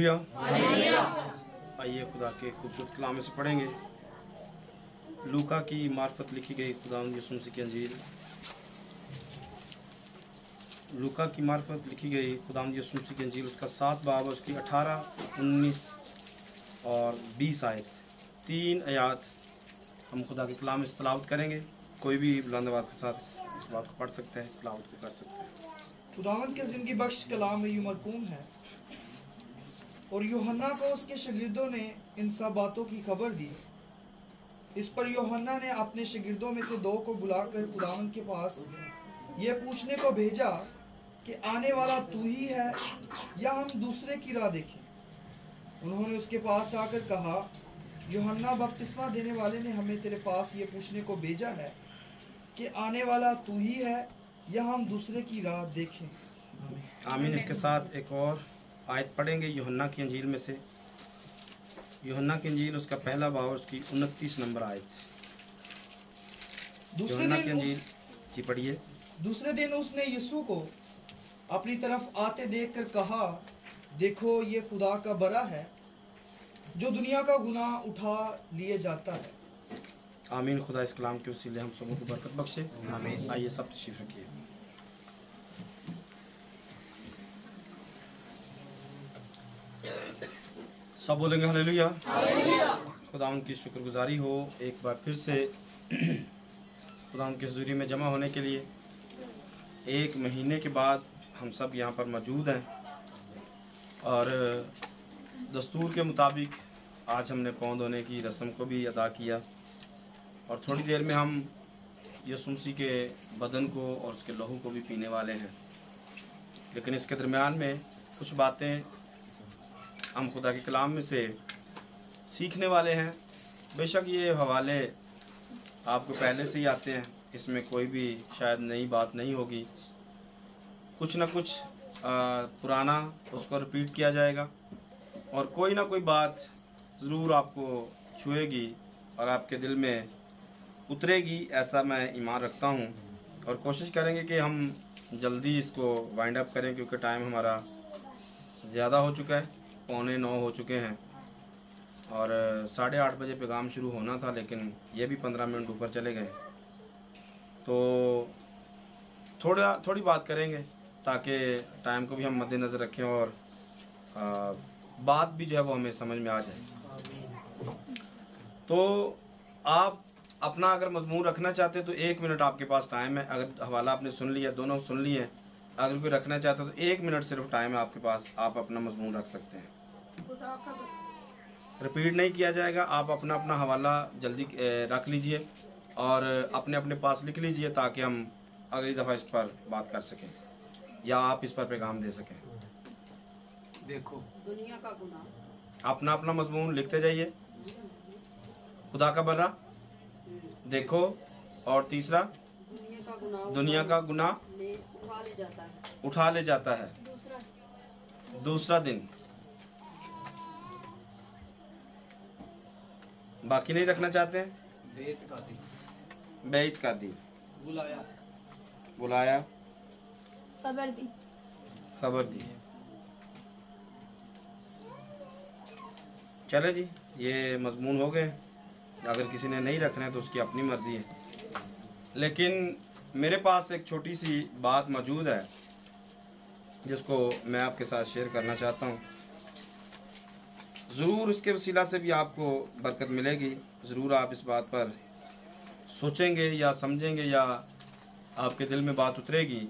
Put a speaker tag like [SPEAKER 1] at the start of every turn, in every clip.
[SPEAKER 1] Hallelujah. आइए खुदा के खूबसूरत कलाम में से पढ़ेंगे। लूका की मार्फत लिखी गई खुदावंद यीशु मसीह की अंजील। लूका की मार्फत लिखी गई खुदावंद यीशु मसीह की अंजील, उसका 7 बाब, उसकी 18, 19 और 20 आयत, 3 आयात हम खुदा के कलाम में से तलावत करेंगे। कोई भी बुलंद आवाज़ के साथ इस बात को पढ़ सकता है, इस तलावत को कर सकता है।
[SPEAKER 2] खुदावंद के जिंदगी बख्श कलाम में यूं मरकूम है, और यूहन्ना को उसके शागिर्दों ने इन सब बातों की खबर दी। इस पर यूहन्ना ने अपने शागिर्दों में से 2 को बुलाकर खुदावंद के पास ये पूछने को भेजा कि आने वाला तू ही है या हम दूसरे की राह देखें। उन्होंने उसके पास आकर कहा, यूहन्ना बपतिस्मा देने वाले ने हमें तेरे पास ये पूछने को भेजा है कि आने वाला तू ही है या हम दूसरे की राह देखें।
[SPEAKER 1] आमीन। इसके साथ एक और आयत पढ़ेंगे यूहन्ना की अंजील में से। यूहन्ना की अंजील, उसका पहला बाब, उसकी 29 नंबर आयत। यूहन्ना की अंजील जी पढ़िए।
[SPEAKER 2] दूसरे दिन उसने यीशु को अपनी तरफ आते देखकर कहा, देखो ये खुदा का बरा है जो दुनिया का गुनाह उठा लिए जाता है।
[SPEAKER 1] आमीन। खुदा इस कलाम के वसीले हम सबों को बरकत बख्शे। आमीन। आइए सब तशरीफ रखिए। सब बोलेंगे हालेलुया। खुदा उनकी शुक्रगुजारी हो एक बार फिर से खुदा उनकी हुजूरी में जमा होने के लिए। 1 महीने के बाद हम सब यहाँ पर मौजूद हैं और दस्तूर के मुताबिक आज हमने पाँव धोने की रस्म को भी अदा किया और थोड़ी देर में हम यीशु मसीह के बदन को और उसके लहू को भी पीने वाले हैं। लेकिन इसके दरमियान में कुछ बातें हम खुदा के कलाम में से सीखने वाले हैं। बेशक ये हवाले आपको पहले से ही आते हैं, इसमें कोई भी शायद नई बात नहीं होगी। कुछ ना कुछ पुराना उसको रिपीट किया जाएगा और कोई ना कोई बात ज़रूर आपको छुएगी और आपके दिल में उतरेगी, ऐसा मैं ईमान रखता हूँ। और कोशिश करेंगे कि हम जल्दी इसको वाइंड अप करें क्योंकि टाइम हमारा ज़्यादा हो चुका है, 8:45 हो चुके हैं और 8:30 बजे पैगाम शुरू होना था, लेकिन ये भी 15 मिनट ऊपर चले गए। तो थोड़ी बात करेंगे ताकि टाइम को भी हम मद्देनज़र रखें और बात भी जो है वो हमें समझ में आ जाए। तो आप अपना अगर मजमून रखना चाहते तो 1 मिनट आपके पास टाइम है। अगर हवाला आपने सुन लिया, दोनों सुन लिए, अगर कोई रखना चाहते तो 1 मिनट सिर्फ टाइम है आपके पास, आप अपना मजमून रख सकते हैं। रिपीट नहीं किया जाएगा। आप अपना अपना हवाला जल्दी रख लीजिए और अपने अपने पास लिख लीजिए ताकि हम अगली दफ़ा इस पर बात कर सकें या आप इस पर पैगाम दे सकें।
[SPEAKER 3] देखो
[SPEAKER 4] दुनिया का गुनाह,
[SPEAKER 1] अपना अपना मजमून लिखते जाइए। खुदा का बर्रा, देखो, और तीसरा दुनिया का गुनाह उठा ले जाता है। दूसरा दिन बाकी नहीं रखना चाहते हैं। बेईत का दिन, बुलाया, खबर दी। चले जी, ये मजमून हो गए। अगर किसी ने नहीं रखना है तो उसकी अपनी मर्जी है, लेकिन मेरे पास एक छोटी सी बात मौजूद है जिसको मैं आपके साथ शेयर करना चाहता हूँ। ज़रूर उसके वसीला से भी आपको बरकत मिलेगी। ज़रूर आप इस बात पर सोचेंगे या समझेंगे या आपके दिल में बात उतरेगी।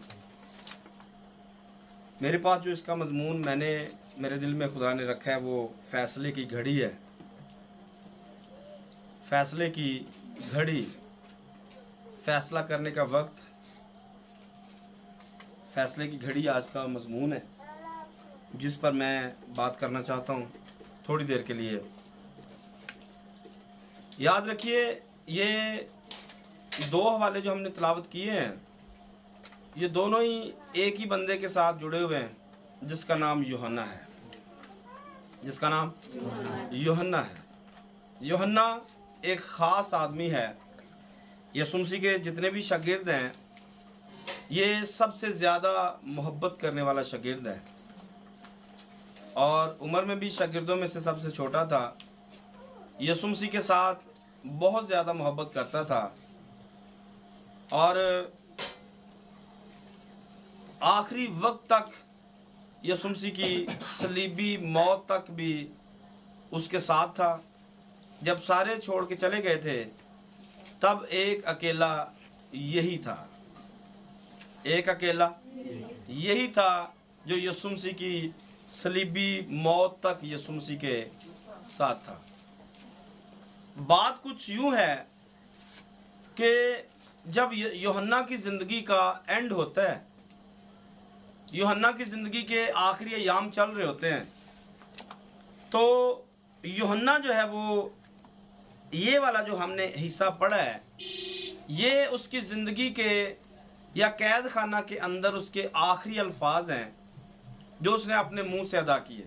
[SPEAKER 1] मेरे पास जो इसका मजमून मेरे दिल में खुदा ने रखा है वो फैसले की घड़ी है। फैसले की घड़ी, फैसला करने का वक्त, फैसले की घड़ी आज का मजमून है जिस पर मैं बात करना चाहता हूँ थोड़ी देर के लिए। याद रखिए, ये 2 हवाले जो हमने तलावत किए हैं ये दोनों ही एक ही बंदे के साथ जुड़े हुए हैं जिसका नाम यूहन्ना है। जिसका नाम यूहन्ना है। यूहन्ना एक ख़ास आदमी है। यीशु मसीह के जितने भी शागिर्द हैं ये सबसे ज़्यादा मोहब्बत करने वाला शागिर्द है। और उम्र में भी शागिर्दों में से सबसे छोटा था। यीशु मसीह के साथ बहुत ज़्यादा मोहब्बत करता था और आखिरी वक्त तक यीशु मसीह की सलीबी मौत तक भी उसके साथ था। जब सारे छोड़ के चले गए थे तब एक अकेला यही था, एक अकेला यही था जो यीशु मसीह की सलीबी मौत तक यीशु मसीह के साथ था। बात कुछ यूं है कि जब यूहन्ना की ज़िंदगी का एंड होता है, यूहन्ना की ज़िंदगी के आखिरी अयाम चल रहे होते हैं, तो यूहन्ना जो है वो ये वाला जो हमने हिस्सा पढ़ा है, ये उसकी ज़िंदगी के या कैद खाना के अंदर उसके आखिरी अल्फाज हैं जो उसने अपने मुंह से अदा किए।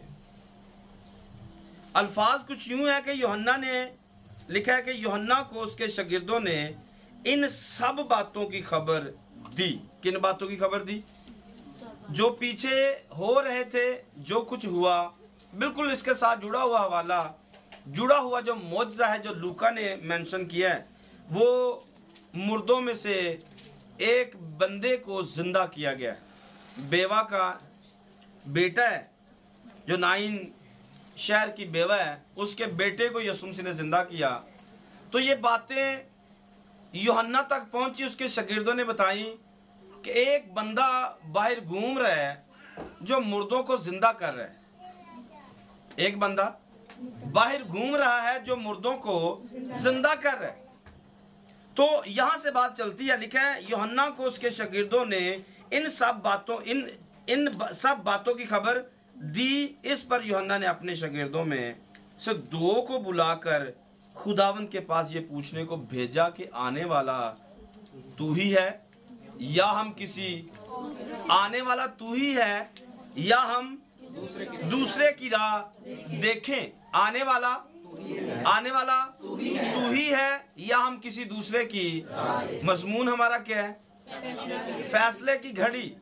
[SPEAKER 1] अल्फाज कुछ यूं है कि यूहन्ना ने लिखा है कि यूहन्ना को उसके शागिर्दों ने इन सब बातों की खबर दी। किन बातों की खबर दी? जो पीछे हो रहे थे, जो कुछ हुआ, बिल्कुल इसके साथ जुड़ा हुआ हवाला, जुड़ा हुआ जो मौजज़ा है जो लूका ने मेंशन किया है, वो मुर्दों में से एक बंदे को जिंदा किया गया है। बेवा का बेटा है जो नाइन शहर की बेवा है, उसके बेटे को यीशु मसीह ने जिंदा किया। तो ये बातें यूहन्ना तक पहुंची, उसके शागिर्दों ने बताई कि एक बंदा बाहर घूम रहा है जो मुर्दों को जिंदा कर रहा है। एक बंदा बाहर घूम रहा है जो मुर्दों को जिंदा कर रहा है। तो यहां से बात चलती है, लिखा है यूहन्ना को उसके शागिर्दों ने इन सब बातों की खबर दी। इस पर यूहन्ना ने अपने शागिर्दों में से दो को बुलाकर खुदावंद के पास ये पूछने को भेजा कि आने वाला तू ही है या हम किसी आने वाला तू ही है या हम दूसरे की राह देखें। आने वाला तू ही है या हम किसी दूसरे की। मजमून हमारा क्या है? फैसले की घड़ी।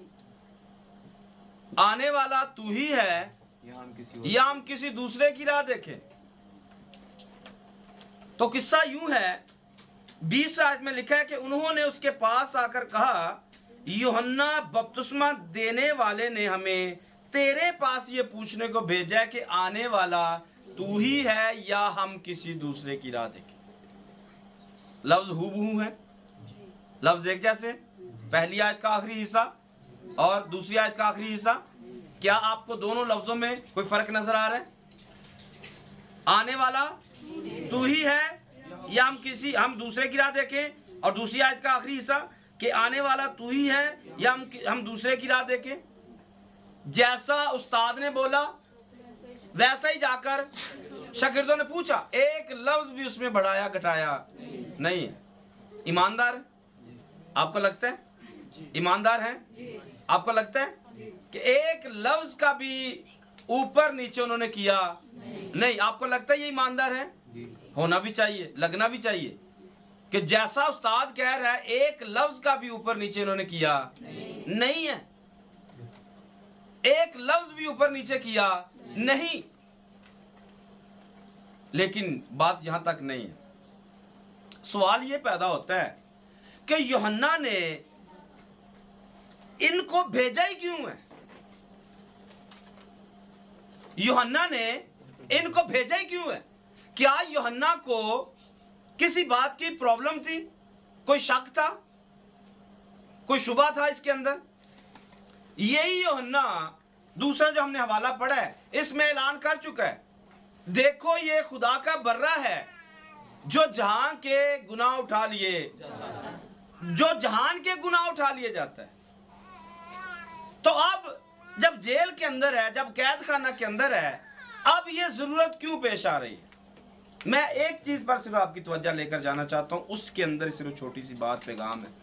[SPEAKER 1] आने वाला तू ही है या हम किसी दूसरे की राह देखें। तो किस्सा यूं है, 20 आयत में लिखा है कि उन्होंने उसके पास आकर कहा, यूहन्ना बपतिस्मा देने वाले ने हमें तेरे पास ये पूछने को भेजा है कि आने वाला तू ही है या हम किसी दूसरे की राह देखें। लफ्ज हूबहू है, लफ्ज एक जैसे। पहली आयत का आखिरी हिस्सा और दूसरी आयत का आखिरी हिस्सा, क्या आपको दोनों लफ्जों में कोई फर्क नजर आ रहा है? आने वाला तू ही है या हम दूसरे की राह देखें, और दूसरी आयत का आखिरी हिस्सा कि आने वाला तू ही है या हम दूसरे की राह देखें। जैसा उस्ताद ने बोला वैसा ही जाकर शागिर्दों ने पूछा, एक लफ्ज भी उसमें बढ़ाया घटाया नहीं है। ईमानदार आपको लगता है? ईमानदार है आपको लगता है कि एक लफ्ज का भी ऊपर नीचे उन्होंने किया नहीं? आपको लगता है ये ईमानदार है? होना भी चाहिए, लगना भी चाहिए कि जैसा उस्ताद कह रहा है एक लफ्ज का भी ऊपर नीचे इन्होंने किया नहीं है। एक लफ्ज भी ऊपर नीचे किया नहीं। लेकिन बात यहां तक नहीं है। सवाल यह पैदा होता है कि यूहन्ना ने इनको भेजा ही क्यों है? यूहन्ना ने इनको भेजा ही क्यों है? क्या यूहन्ना को किसी बात की प्रॉब्लम थी? कोई शक था? कोई शुबा था इसके अंदर? यही यूहन्ना दूसरा जो हमने हवाला पढ़ा है इसमें ऐलान कर चुका है, देखो ये खुदा का बर्रा है जो जहां के गुनाह उठा लिए, जो जहान के गुनाह उठा लिए जाता है। तो अब जब जेल के अंदर है, जब कैद खाना के अंदर है, अब ये जरूरत क्यों पेश आ रही है? मैं एक चीज पर सिर्फ आपकी तवज्जो लेकर जाना चाहता हूं, उसके अंदर सिर्फ छोटी सी बात पैगाम है।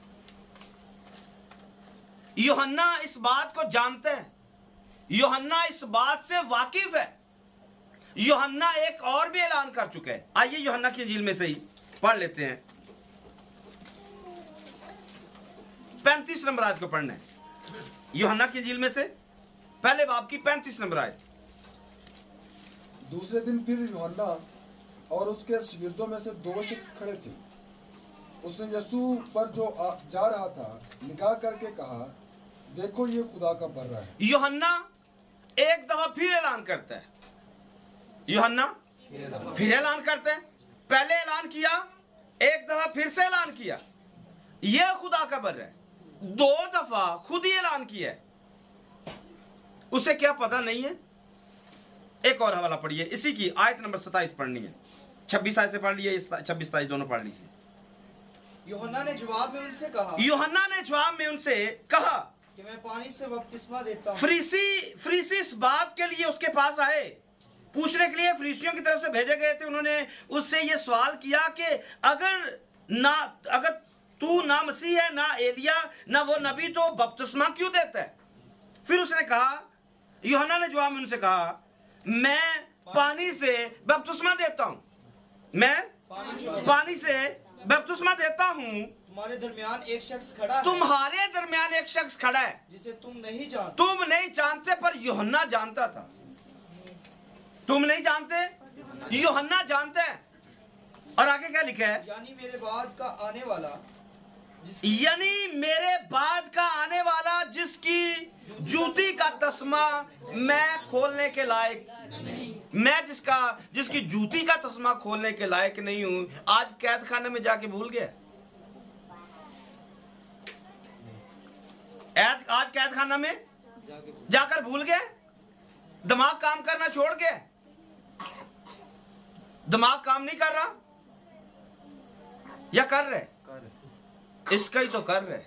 [SPEAKER 1] यूहन्ना इस बात को जानते हैं, यूहन्ना इस बात से वाकिफ है। यूहन्ना एक और भी ऐलान कर चुका है। आइए यूहन्ना की इंजील में से ही पढ़ लेते हैं। 35 नंबर आयत को पढ़ना है। यूहन्ना की इंजील में से पहले बाब की 35 नंबर आयत।
[SPEAKER 5] दूसरे दिन फिर यूहन्ना और उसके शागिर्दों में से 2 शख्स खड़े थे। उसने यीशु पर जो जा रहा था निगाह करके कहा, देखो ये खुदा का बर्रा है।
[SPEAKER 1] यूहन्ना एक दफा फिर ऐलान करता है। यूहन्ना फिर ऐलान करता है। पहले ऐलान किया, एक दफा फिर से ऐलान किया, यह खुदा का बर्रा है। 2 दफा खुद ही ऐलान किया है। उसे क्या पता नहीं है? एक और हवाला पढ़िए, इसी की आयत नंबर 27 पढ़नी है। 26 आयत से पढ़ लिए, 26-27 दोनों पढ़ लीजिए।
[SPEAKER 2] यूहन्ना ने जवाब में उनसे कहा,
[SPEAKER 1] यूहन्ना ने जवाब में उनसे कहा
[SPEAKER 2] कि मैं पानी से बपतिस्मा देता हूँ।
[SPEAKER 1] फरीसी इस बात के लिए उसके पास आए, पूछने के लिए फरीसियों की तरफ से भेजे गए थे। उन्होंने उससे यह सवाल किया कि अगर तू ना मसीह है, ना एलिया, ना वो नबी, तो बपतिस्मा क्यों देता है? फिर उसने कहा, यूहन्ना ने जवाब में उनसे कहा, मैं पानी से बपतिस्मा देता हूं, मैं पानी से बपतिस्मा देता हूं।
[SPEAKER 2] तुम्हारे दरमियान एक शख्स खड़ा है,
[SPEAKER 1] तुम्हारे दरमियान एक शख्स खड़ा है
[SPEAKER 2] जिसे तुम नहीं जानते।
[SPEAKER 1] तुम नहीं जानते, पर यूहन्ना जानता था। तुम नहीं जानते, यूहन्ना जानता है। और आगे क्या लिखा है?
[SPEAKER 2] यानी मेरे बाद का आने वाला, जिसकी जूती का तस्मा मैं खोलने के लायक, मैं जिसकी जूती का तस्मा खोलने के लायक नहीं हूं। आज कैद खाने में जाके भूल गया, आज कैद खाना में जाकर भूल गए, दिमाग काम करना छोड़ गया, दिमाग काम नहीं कर रहा या कर रहे? इसका ही तो कर रहे,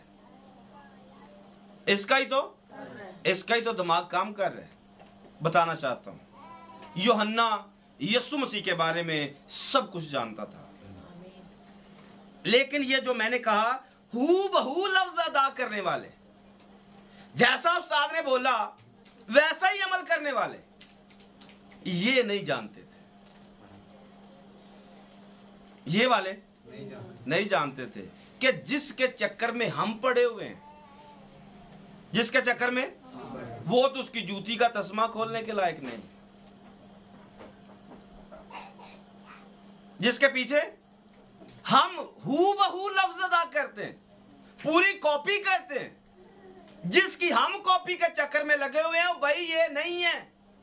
[SPEAKER 2] इसका ही तो दिमाग काम कर रहे। बताना चाहता हूं, यूहन्ना यीशु मसीह के बारे में सब कुछ जानता था, लेकिन ये जो मैंने कहा हू बहू लफ्ज अदा करने वाले, जैसा उस्ताद ने बोला वैसा ही अमल करने वाले, ये नहीं जानते थे। ये वाले नहीं जानते थे कि जिसके चक्कर में हम पड़े हुए हैं, जिसके चक्कर में, वो तो उसकी जूती का तस्मा खोलने के लायक नहीं, जिसके पीछे हम हूबहू लफ्ज अदा करते हैं, पूरी कॉपी करते हैं, जिसकी हम कॉपी के चक्कर में लगे हुए हैं, भाई ये नहीं है।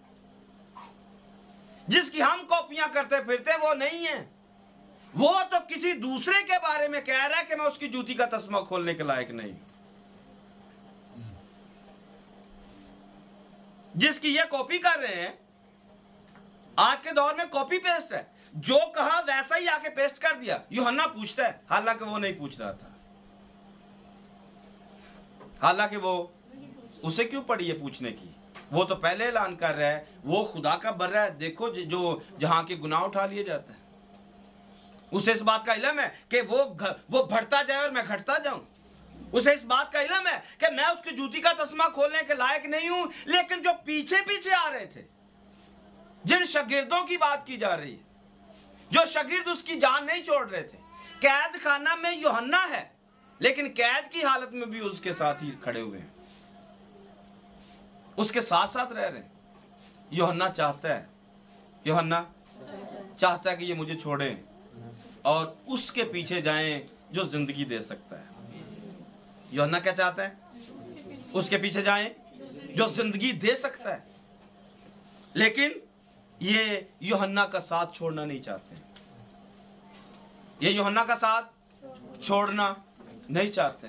[SPEAKER 2] जिसकी हम कॉपियां करते फिरते वो नहीं है, वो तो किसी दूसरे के बारे में कह रहा है कि मैं उसकी जूती का तस्मा खोलने के लायक नहीं। जिसकी ये कॉपी कर रहे हैं, आज के दौर में कॉपी पेस्ट है, जो कहा वैसा ही आके पेस्ट कर दिया। यूहन्ना पूछता है, हालांकि वो नहीं पूछ रहा था, हालांकि वो उसे क्यों पड़ी है पूछने की, वो तो पहले ऐलान कर रहा है वो खुदा का बर्रा है। देखो जो जहां के गुनाह उठा लिए जाता है, उसे इस बात का इल्म है कि वो बढ़ता जाए और मैं घटता जाऊं। उसे इस बात का इल्म है कि मैं उसकी जूती का तस्मा खोलने के लायक नहीं हूं। लेकिन जो पीछे पीछे आ रहे थे, जिन शागिर्दों की बात की जा रही है, जो शागिर्द उसकी जान नहीं छोड़ रहे थे, कैद खाना में यूहन्ना है, लेकिन कैद की हालत में भी उसके साथ ही खड़े हुए हैं, उसके साथ साथ रह रहे हैं। यूहन्ना चाहता है कि ये मुझे छोड़े और उसके पीछे जाएं जो जिंदगी दे सकता है। यूहन्ना क्या चाहता है? उसके पीछे जाएं जो जिंदगी दे सकता है, लेकिन ये यूहन्ना का साथ छोड़ना नहीं चाहते। ये यूहन्ना का साथ छोड़ना नहीं चाहते,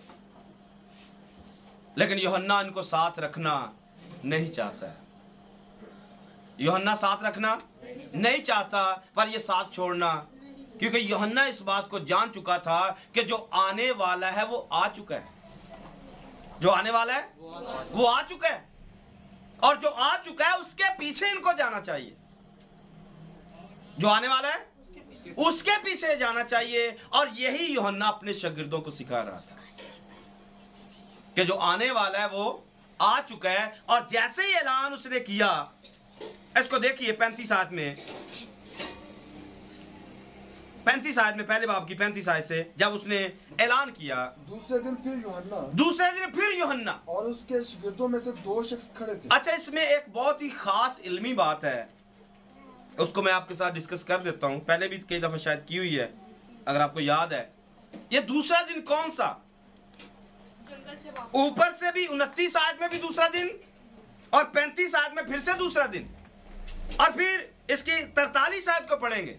[SPEAKER 2] लेकिन यूहन्ना इनको साथ रखना नहीं चाहता है। यूहन्ना साथ रखना नहीं चाहता, पर ये साथ छोड़ना, क्योंकि यूहन्ना इस बात को जान चुका था कि जो आने वाला है वो आ चुका है, जो आने वाला है वो आ चुका है, और जो आ चुका है उसके पीछे इनको जाना चाहिए। जो आने वाला है उसके पीछे जाना चाहिए। और यही यूहन्ना अपने शागिर्दों को सिखा रहा था कि जो आने वाला है वो आ चुका है। और जैसे ही ऐलान उसने किया, इसको देखिए 35 आयत में, 35 आयत में, पहले बाब की 35 आयत से, जब उसने ऐलान किया,
[SPEAKER 5] दूसरे दिन फिर यूहन्ना और उसके शागिर्दों में से 2 शख्स खड़े थे।
[SPEAKER 1] अच्छा, इसमें एक बहुत ही खास इल्मी बात है उसको मैं आपके साथ डिस्कस कर देता हूं, पहले भी कई दफा शायद की हुई है, अगर आपको याद है। ये दूसरा दिन कौन सा? ऊपर से भी 29 आयत में भी दूसरा दिन, और 35 आयत में फिर से दूसरा दिन, और फिर इसकी 43 आयत को पढ़ेंगे।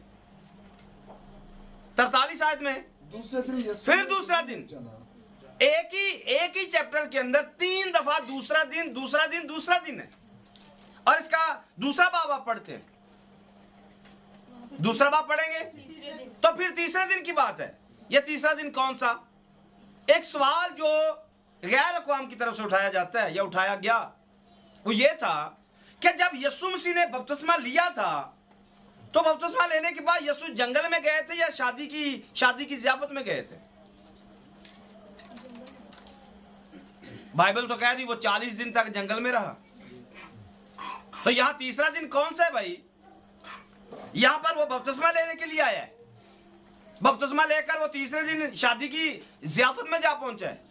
[SPEAKER 1] 43 आयत में
[SPEAKER 5] दूसरे दिन यीशु
[SPEAKER 1] फिर दूसरा दिन। एक ही चैप्टर के अंदर 3 दफा दूसरा दिन दूसरा दिन दूसरा दिन है। और इसका दूसरा बाब आप पढ़ते हैं, दूसरा बाब पढ़ेंगे तो फिर तीसरे दिन की बात है। यह तीसरा दिन कौन सा? एक सवाल जो गैर अक़वाम की तरफ से उठाया जाता है या उठाया गया, वो ये था कि जब यीशु मसीह ने बपतिस्मा लिया था तो बपतिस्मा लेने के बाद यीशु जंगल में गए थे या शादी की ज़ियाफत में गए थे? बाइबल तो कह रही वो 40 दिन तक जंगल में रहा। तो यहां तीसरा दिन कौन सा है भाई? यहां पर वो बपतिस्मा लेने के लिए आया है, बपतिस्मा लेकर वो तीसरे दिन शादी की ज़ियाफत में जा पहुंचा है।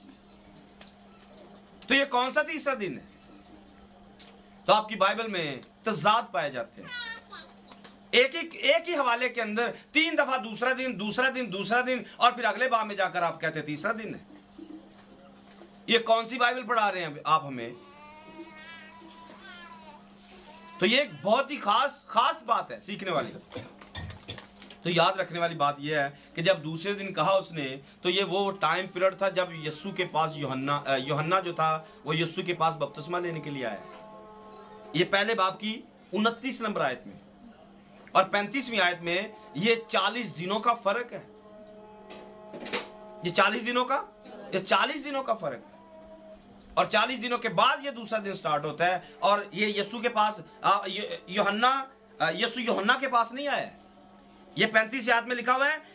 [SPEAKER 1] तो ये कौन सा तीसरा दिन है? तो आपकी बाइबल में तज़ाद पाए जाते हैं। एक ही हवाले के अंदर 3 दफा दूसरा दिन दूसरा दिन दूसरा दिन, और फिर अगले बाब में जाकर आप कहते हैं तीसरा दिन है। ये कौन सी बाइबल पढ़ा रहे हैं आप हमें? तो ये एक बहुत ही खास बात है, सीखने वाली। तो याद रखने वाली बात यह है कि जब दूसरे दिन कहा उसने, तो ये वो टाइम पीरियड था जब यीशु के पास यूहन्ना जो था वो यीशु के पास बपतिस्मा लेने के लिए आया। ये पहले बाब की 29 नंबर आयत में और 35वीं आयत में ये 40 दिनों का फर्क है। ये 40 दिनों का फर्क है। और 40 दिनों के बाद ये दूसरा दिन स्टार्ट होता है। और ये यीशु के पास यूहन्ना के पास नहीं आया है। ये 35 आयत में लिखा हुआ है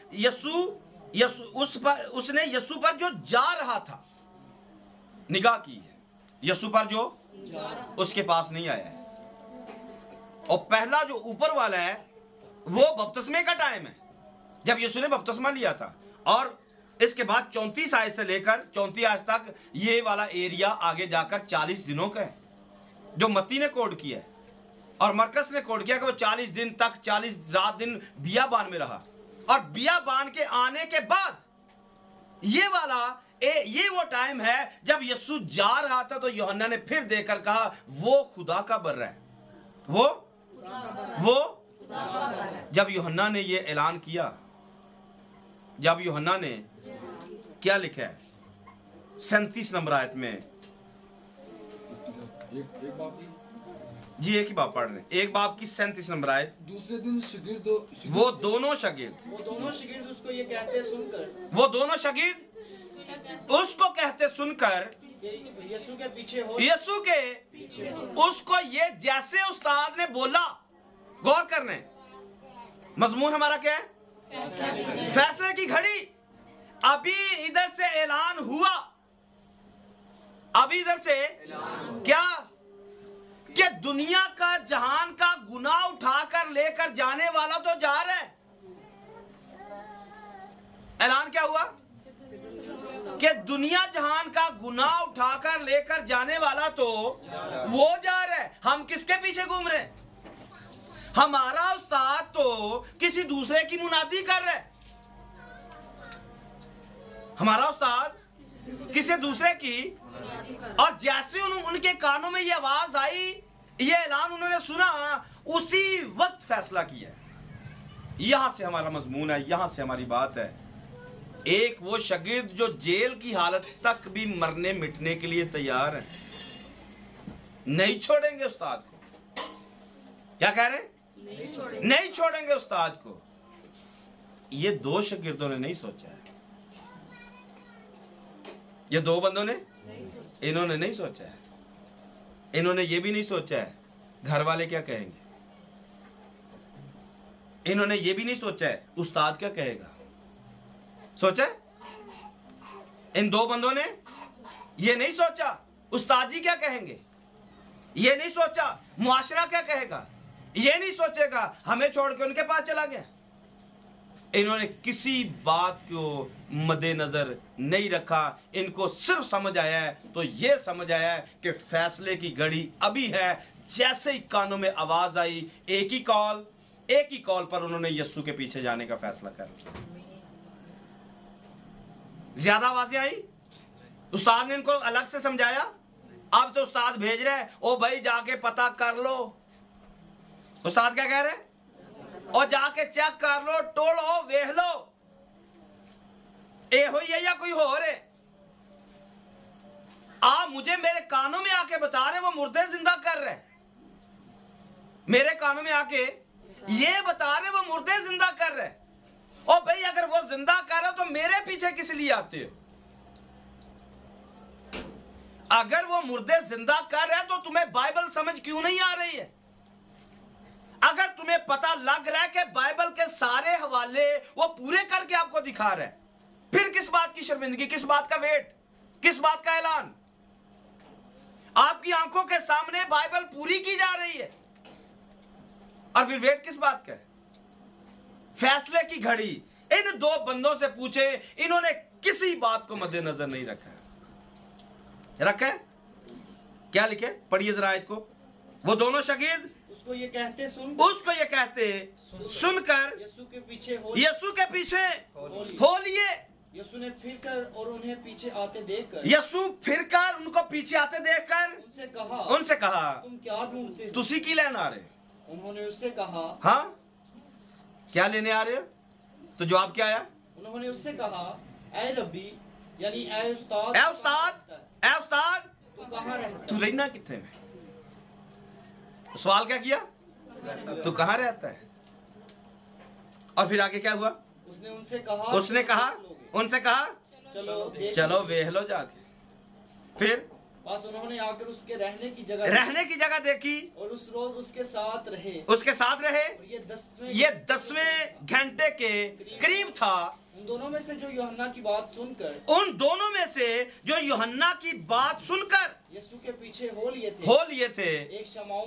[SPEAKER 1] उसने यीशु पर जो जा रहा था निगाह की है, यीशु पर जो उसके पास नहीं आया है। और पहला जो ऊपर वाला है वो बपतिस्मे का टाइम है जब यीशु ने बपतिस्मा लिया था। और इसके बाद 34 आयत से लेकर 34 आयत तक ये वाला एरिया आगे जाकर 40 दिनों का है, जो मत्ती ने कोड किया है और मरकस ने कोड किया कि वो 40 दिन तक 40 रात दिन बियाबान में रहा। और बियाबान के आने के बाद ये वो टाइम है जब यीशु जा रहा था। तो यूहन्ना ने फिर देखकर कहा वो खुदा का बर्रा है, वो जब यूहन्ना ने ये ऐलान किया, जब यूहन्ना ने क्या लिखा है 37 नंबर आयत में,
[SPEAKER 5] एक बाप की
[SPEAKER 1] जी एक ही बाप पढ़ रहे हैं, एक बाप की 37 नंबर आयत।
[SPEAKER 5] दूसरे दिन
[SPEAKER 1] वो दोनों शागिर्द
[SPEAKER 2] उसको ये कहते
[SPEAKER 1] सुनकर
[SPEAKER 2] यीशु के पीछे
[SPEAKER 1] उसको ये जैसे उस्ताद ने बोला। गौर करने, मजमून हमारा क्या है? फैसले की घड़ी। अभी इधर से ऐलान हुआ, अभी इधर से क्या कि दुनिया का जहान का गुनाह उठाकर लेकर जाने वाला तो जा रहा है। ऐलान क्या हुआ कि दुनिया जहान का गुनाह उठाकर लेकर जाने वाला तो वो जा रहा है। हम किसके पीछे घूम रहे हैं? हमारा उस्ताद तो किसी दूसरे की मुनादी कर रहा है। हमारा उस्ताद किसी दूसरे की, और जैसे उनके कानों में ये आवाज आई, ये ऐलान उन्होंने सुना, उसी वक्त फैसला किया। यहां से हमारा मजमून है, यहां से हमारी बात है। एक वो शागिर्द जो जेल की हालत तक भी मरने मिटने के लिए तैयार है, नहीं छोड़ेंगे उस्ताद को। क्या कह रहे हैं? नहीं छोड़ेंगे उस्ताद को। ये 2 शागिर्दों ने नहीं सोचा है, ये 2 बंदों ने इन्होंने नहीं सोचा है। इन्होंने ये भी नहीं सोचा है घर वाले क्या कहेंगे, इन्होंने ये भी नहीं सोचा है उस्ताद क्या कहेगा। सोचा है? इन 2 बंदों ने ये नहीं सोचा उस्ताद जी क्या कहेंगे, ये नहीं सोचा मुआशरा क्या कहेगा, ये नहीं सोचेगा हमें छोड़ के उनके पास चला गया। इन्होंने किसी बात को मद्देनजर नहीं रखा। इनको सिर्फ समझ आया है, तो ये समझ आया है कि फैसले की घड़ी अभी है। जैसे ही कानों में आवाज आई, एक ही कॉल, एक ही कॉल पर उन्होंने यीशु के पीछे जाने का फैसला कर लिया। ज्यादा आवाजें आई? उस्ताद ने इनको अलग से समझाया? अब तो उस्ताद भेज रहे हैं, ओ भाई जाके पता कर लो। उस्ताद क्या कह रहे हैं? और जाके चेक कर लो, टोलो, वेख लो, ए हो या कोई हो रे। आप मुझे मेरे कानों में आके बता रहे वो मुर्दे जिंदा कर रहे, मेरे कानों में आके ये बता रहे वो मुर्दे जिंदा कर रहे। ओ भाई अगर वो जिंदा कर रहे हो तो मेरे पीछे किस लिए आते हो? अगर वो मुर्दे जिंदा कर रहे हैं तो तुम्हें बाइबल समझ क्यों नहीं आ रही है? अगर तुम्हें पता लग रहा है कि बाइबल के सारे हवाले वो पूरे करके आपको दिखा रहा है, फिर किस बात की शर्मिंदगी, किस बात का वेट, किस बात का ऐलान? आपकी आंखों के सामने बाइबल पूरी की जा रही है और फिर वेट किस बात का है? फैसले की घड़ी। इन दो बंदों से पूछे, इन्होंने किसी बात को मद्देनजर नहीं रखा है। क्या लिखे? पढ़िए जरा आयत को। वो दोनों शागिर्द
[SPEAKER 6] उसको ये कहते
[SPEAKER 1] सुनकर
[SPEAKER 6] यीशु के पीछे हो
[SPEAKER 1] लिए।
[SPEAKER 6] यीशु ने फिर कर और उन्हें पीछे आते देखकर
[SPEAKER 1] यीशु फिर कर उनको पीछे आते देखकर उनसे कहा
[SPEAKER 6] तुम क्या ढूंढते हो?
[SPEAKER 1] तुसी की लेने आ रहे?
[SPEAKER 6] उन्होंने उससे कहा,
[SPEAKER 1] हाँ क्या लेने आ रहे हो? तो जवाब क्या आया?
[SPEAKER 6] उन्होंने उससे कहा, ऐ रब्बी, यानी ऐ उस्ताद, तू कहाँ रहता है?
[SPEAKER 1] तू रहना किथे में? सवाल क्या किया? तू कहाँ रहता है? और फिर आगे क्या हुआ?
[SPEAKER 6] उसने उनसे कहा
[SPEAKER 1] चलो वेख लो जाके। फिर
[SPEAKER 6] बस उन्होंने आकर उसके रहने की जगह देखी और उस रोज उसके साथ रहे।
[SPEAKER 1] और ये 10वें घंटे के करीब था।
[SPEAKER 6] उन दोनों में से जो यूहन्ना की बात सुनकर यीशु के पीछे हो लिए थे एक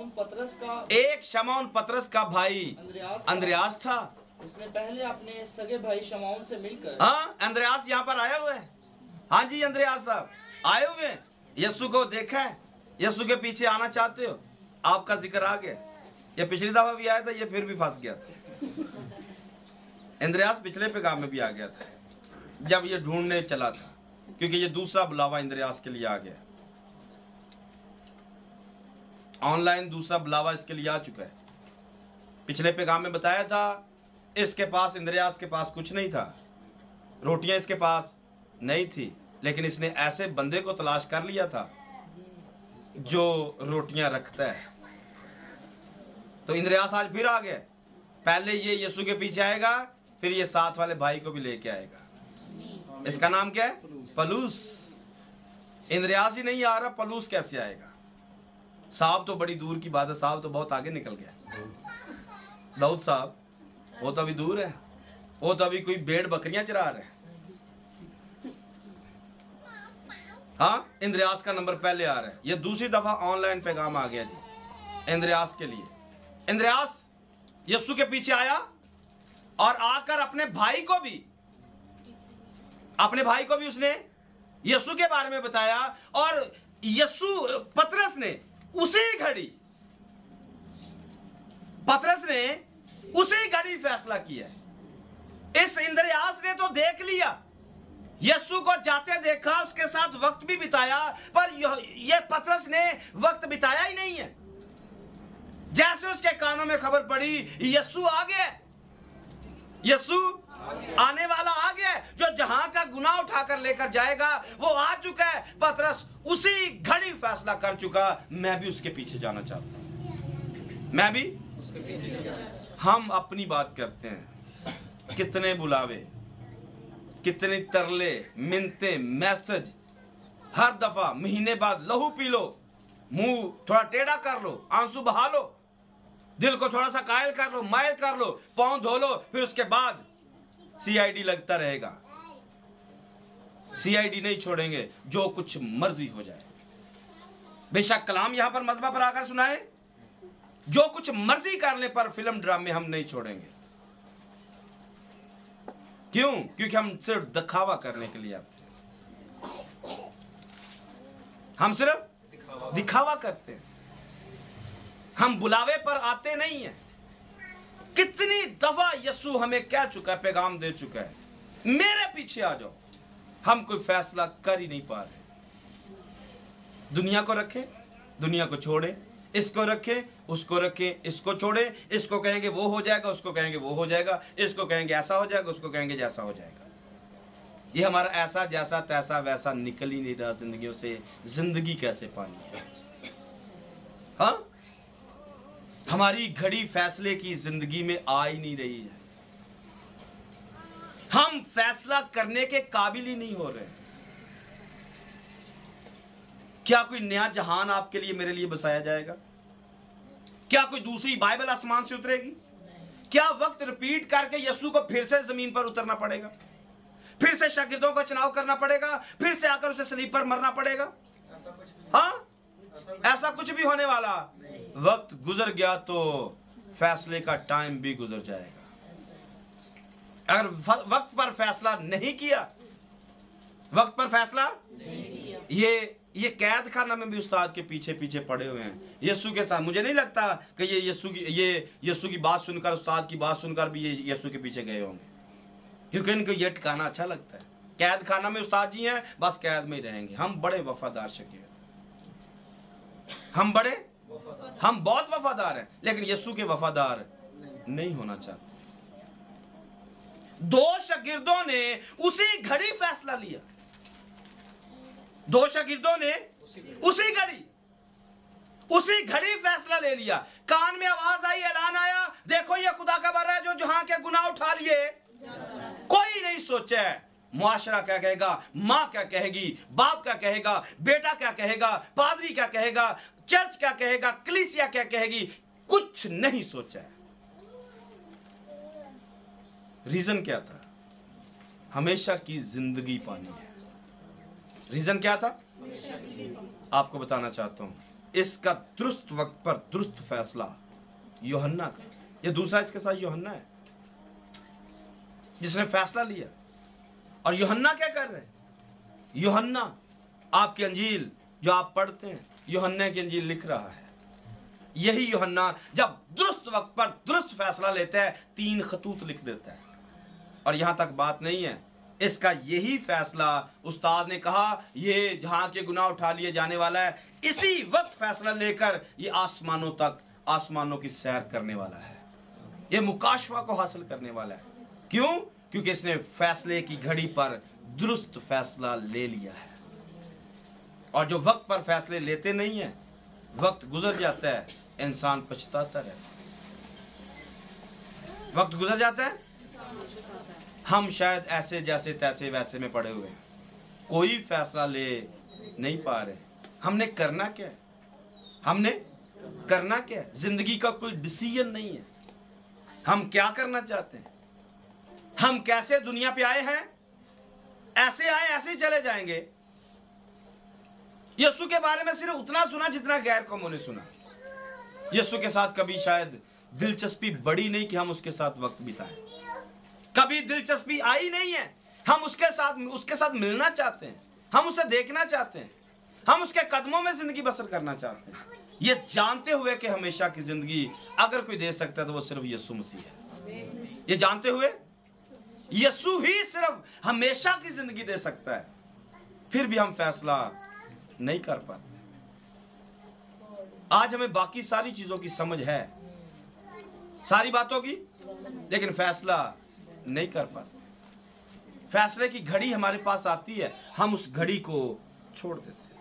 [SPEAKER 6] शमौन पतरस का भाई अंद्रयास था। उसने पहले अपने सगे भाई शमौन से मिलकर, हाँ अंद्रयास यहाँ पर आए हुए हैं। हाँ जी अंद्रयास साहब आए हुए हैं। यीशु को देखा है, यीशु के पीछे आना चाहते हो, आपका जिक्र आ गया। ये पिछली दफा भी आया था, ये फिर भी फंस गया था। इंद्रियास पिछले पैगाम में भी आ गया था जब ये ढूंढने चला था, क्योंकि ये दूसरा बुलावा इंद्रियास के लिए आ गया। ऑनलाइन दूसरा बुलावा इसके लिए आ चुका है। पिछले पैगाम में बताया था इसके पास, इंद्रियास के पास कुछ नहीं था, रोटियां इसके पास नहीं थी, लेकिन इसने ऐसे बंदे को तलाश कर लिया था जो रोटियां रखता है। तो इंद्रियास आज फिर आ गया। पहले ये यीशु के पीछे आएगा, फिर ये साथ वाले भाई को भी लेके आएगा। इसका नाम क्या है? पलूस। इंद्रियास ही नहीं आ रहा, पलूस कैसे आएगा? साहब तो बड़ी दूर की बात है, साहब तो बहुत आगे निकल गया। दाऊद साहब वो तो अभी दूर है, वो तो अभी कोई भेड़ बकरियां चरा रहे हैं। हाँ इंद्रियास का नंबर पहले आ रहा है। ये दूसरी दफा ऑनलाइन पैगाम आ गया जी इंद्रियास के लिए। इंद्रियास यीशु के पीछे आया और आकर अपने भाई को भी उसने यीशु के बारे में बताया। और यीशु पतरस ने उसी घड़ी फैसला किया। इस इंद्रियास ने तो देख लिया, यीशु को जाते देखा, उसके साथ वक्त भी बिताया, पर ये पतरस ने वक्त बिताया ही नहीं है। जैसे उसके कानों में खबर पड़ी यीशु आ गया, यीशु आने वाला आ गया, जो जहां का गुनाह उठाकर लेकर जाएगा वो आ चुका है। पतरस उसी घड़ी फैसला कर चुका, मैं भी उसके पीछे जाना चाहता हूं, मैं भी उसके पीछे। हम अपनी बात करते हैं, कितने बुलावे, कितने तरले, मिन्नते, मैसेज, हर दफा महीने बाद लहू पी लो, मुंह थोड़ा टेढ़ा कर लो, आंसू बहा लो, दिल को थोड़ा सा कायल कर लो, मायल कर लो, पांव धो लो, फिर उसके बाद सीआईडी लगता रहेगा। सीआईडी नहीं छोड़ेंगे, जो कुछ मर्जी हो जाए। बेशक कलाम यहां पर मजबा पर आकर सुनाए, जो कुछ मर्जी करने पर फिल्म ड्रामे हम नहीं छोड़ेंगे। क्यों? क्योंकि हम सिर्फ दिखावा करने के लिए आते हैं, हम सिर्फ दिखावा करते हैं, हम बुलावे पर आते नहीं हैं। कितनी दफा यीशु हमें कह चुका है, पैगाम दे चुका है, मेरे पीछे आ जाओ। हम कोई फैसला कर ही नहीं पा रहे। दुनिया को रखें, दुनिया को छोड़े, इसको रखें, उसको रखें, इसको छोड़े, इसको कहेंगे वो हो जाएगा, उसको कहेंगे वो हो जाएगा, इसको कहेंगे ऐसा हो जाएगा, उसको कहेंगे जैसा हो जाएगा। ये हमारा ऐसा जैसा तैसा वैसा निकल ही नहीं रहा जिंदगियों से। जिंदगी कैसे पानी है? हाँ, हमारी घड़ी फैसले की जिंदगी में आ ही नहीं रही है। हम फैसला करने के काबिल ही नहीं हो रहे। क्या कोई नया जहान आपके लिए मेरे लिए बसाया जाएगा? क्या कोई दूसरी बाइबल आसमान से उतरेगी? क्या वक्त रिपीट करके यीशु को फिर से जमीन पर उतरना पड़ेगा? फिर से शागिर्दों का चुनाव करना पड़ेगा? फिर से आकर उसे सलीब पर मरना पड़ेगा? हाँ, ऐसा कुछ भी होने वाला। वक्त गुजर गया तो फैसले का टाइम भी गुजर जाएगा। अगर वक्त पर फैसला नहीं किया, वक्त पर फैसला ये कैद खाना में भी उस्ताद के पीछे पीछे पड़े हुए हैं यीशु के साथ। मुझे नहीं लगता कि ये यीशु की बात सुनकर, उस्ताद की बात सुनकर भी ये यीशु के पीछे गए होंगे, क्योंकि इनको ये ठिकाना अच्छा लगता है। कैद खाना में उस्ताद जी हैं, बस कैद में ही रहेंगे। हम बड़े वफादार शागिर्द, हम बहुत वफादार हैं, लेकिन यीशु के वफादार नहीं होना चाहते। दो शागिर्दों ने उसी घड़ी फैसला लिया। दो शागिर्दों ने उसी घड़ी फैसला ले लिया। कान में आवाज आई, ऐलान आया, देखो ये खुदा का बर्रा है जो जहां के गुनाह उठा लिए। कोई नहीं सोचा है मुआशरा क्या कहेगा, माँ क्या कहेगी, बाप क्या कहेगा, बेटा क्या कहेगा, पादरी क्या कहेगा, चर्च क्या कहेगा, कलीसिया क्या कहेगी, कुछ नहीं सोचा है। रीजन क्या था? हमेशा की जिंदगी पानी है। रीजन क्या था? आपको बताना चाहता हूं। इसका दुरुस्त वक्त पर दुरुस्त फैसला यूहन्ना का। ये दूसरा इसके साथ यूहन्ना है जिसने फैसला लिया। और यूहन्ना क्या कर रहे हैं? यूहन्ना आपकी अंजील जो आप पढ़ते हैं, यूहन्ना की अंजील लिख रहा है। यही यूहन्ना जब दुरुस्त वक्त पर दुरुस्त फैसला लेता है, 3 खतूत लिख देता है। और यहां तक बात नहीं है, इसका यही फैसला उस्ताद ने कहा ये जहां के गुनाह उठा लिए जाने वाला है। इसी वक्त फैसला लेकर ये आसमानों तक, आसमानों की सैर करने वाला है। ये मुकाशवा को हासिल करने वाला है। क्यों? क्योंकि इसने फैसले की घड़ी पर दुरुस्त फैसला ले लिया है। और जो वक्त पर फैसले लेते नहीं है, वक्त गुजर जाता है, इंसान पछताता रहता है। वक्त गुजर जाता है, हम शायद ऐसे जैसे तैसे वैसे में पड़े हुए हैं, कोई फैसला ले नहीं पा रहे। हमने करना क्या है? जिंदगी का कोई डिसीजन नहीं है। हम क्या करना चाहते हैं? हम कैसे दुनिया पे आए हैं? ऐसे आए ऐसे ही चले जाएंगे। यीशु के बारे में सिर्फ उतना सुना जितना गैर कौमों ने सुना। यीशु के साथ कभी शायद दिलचस्पी बढ़ी नहीं कि हम उसके साथ वक्त बिताएं। कभी दिलचस्पी आई नहीं है। हम उसके साथ मिलना चाहते हैं, हम उसे देखना चाहते हैं, हम उसके कदमों में जिंदगी बसर करना चाहते हैं, ये जानते हुए कि हमेशा की जिंदगी अगर कोई दे सकता है तो वो सिर्फ यीशु मसीह है। ये जानते हुए यीशु ही सिर्फ हमेशा की जिंदगी दे सकता है, फिर भी हम फैसला नहीं कर पाते। आज हमें बाकी सारी चीजों की समझ है, सारी बातों की, लेकिन फैसला नहीं कर पाते। फैसले की घड़ी हमारे पास आती है, हम उस घड़ी को छोड़ देते हैं।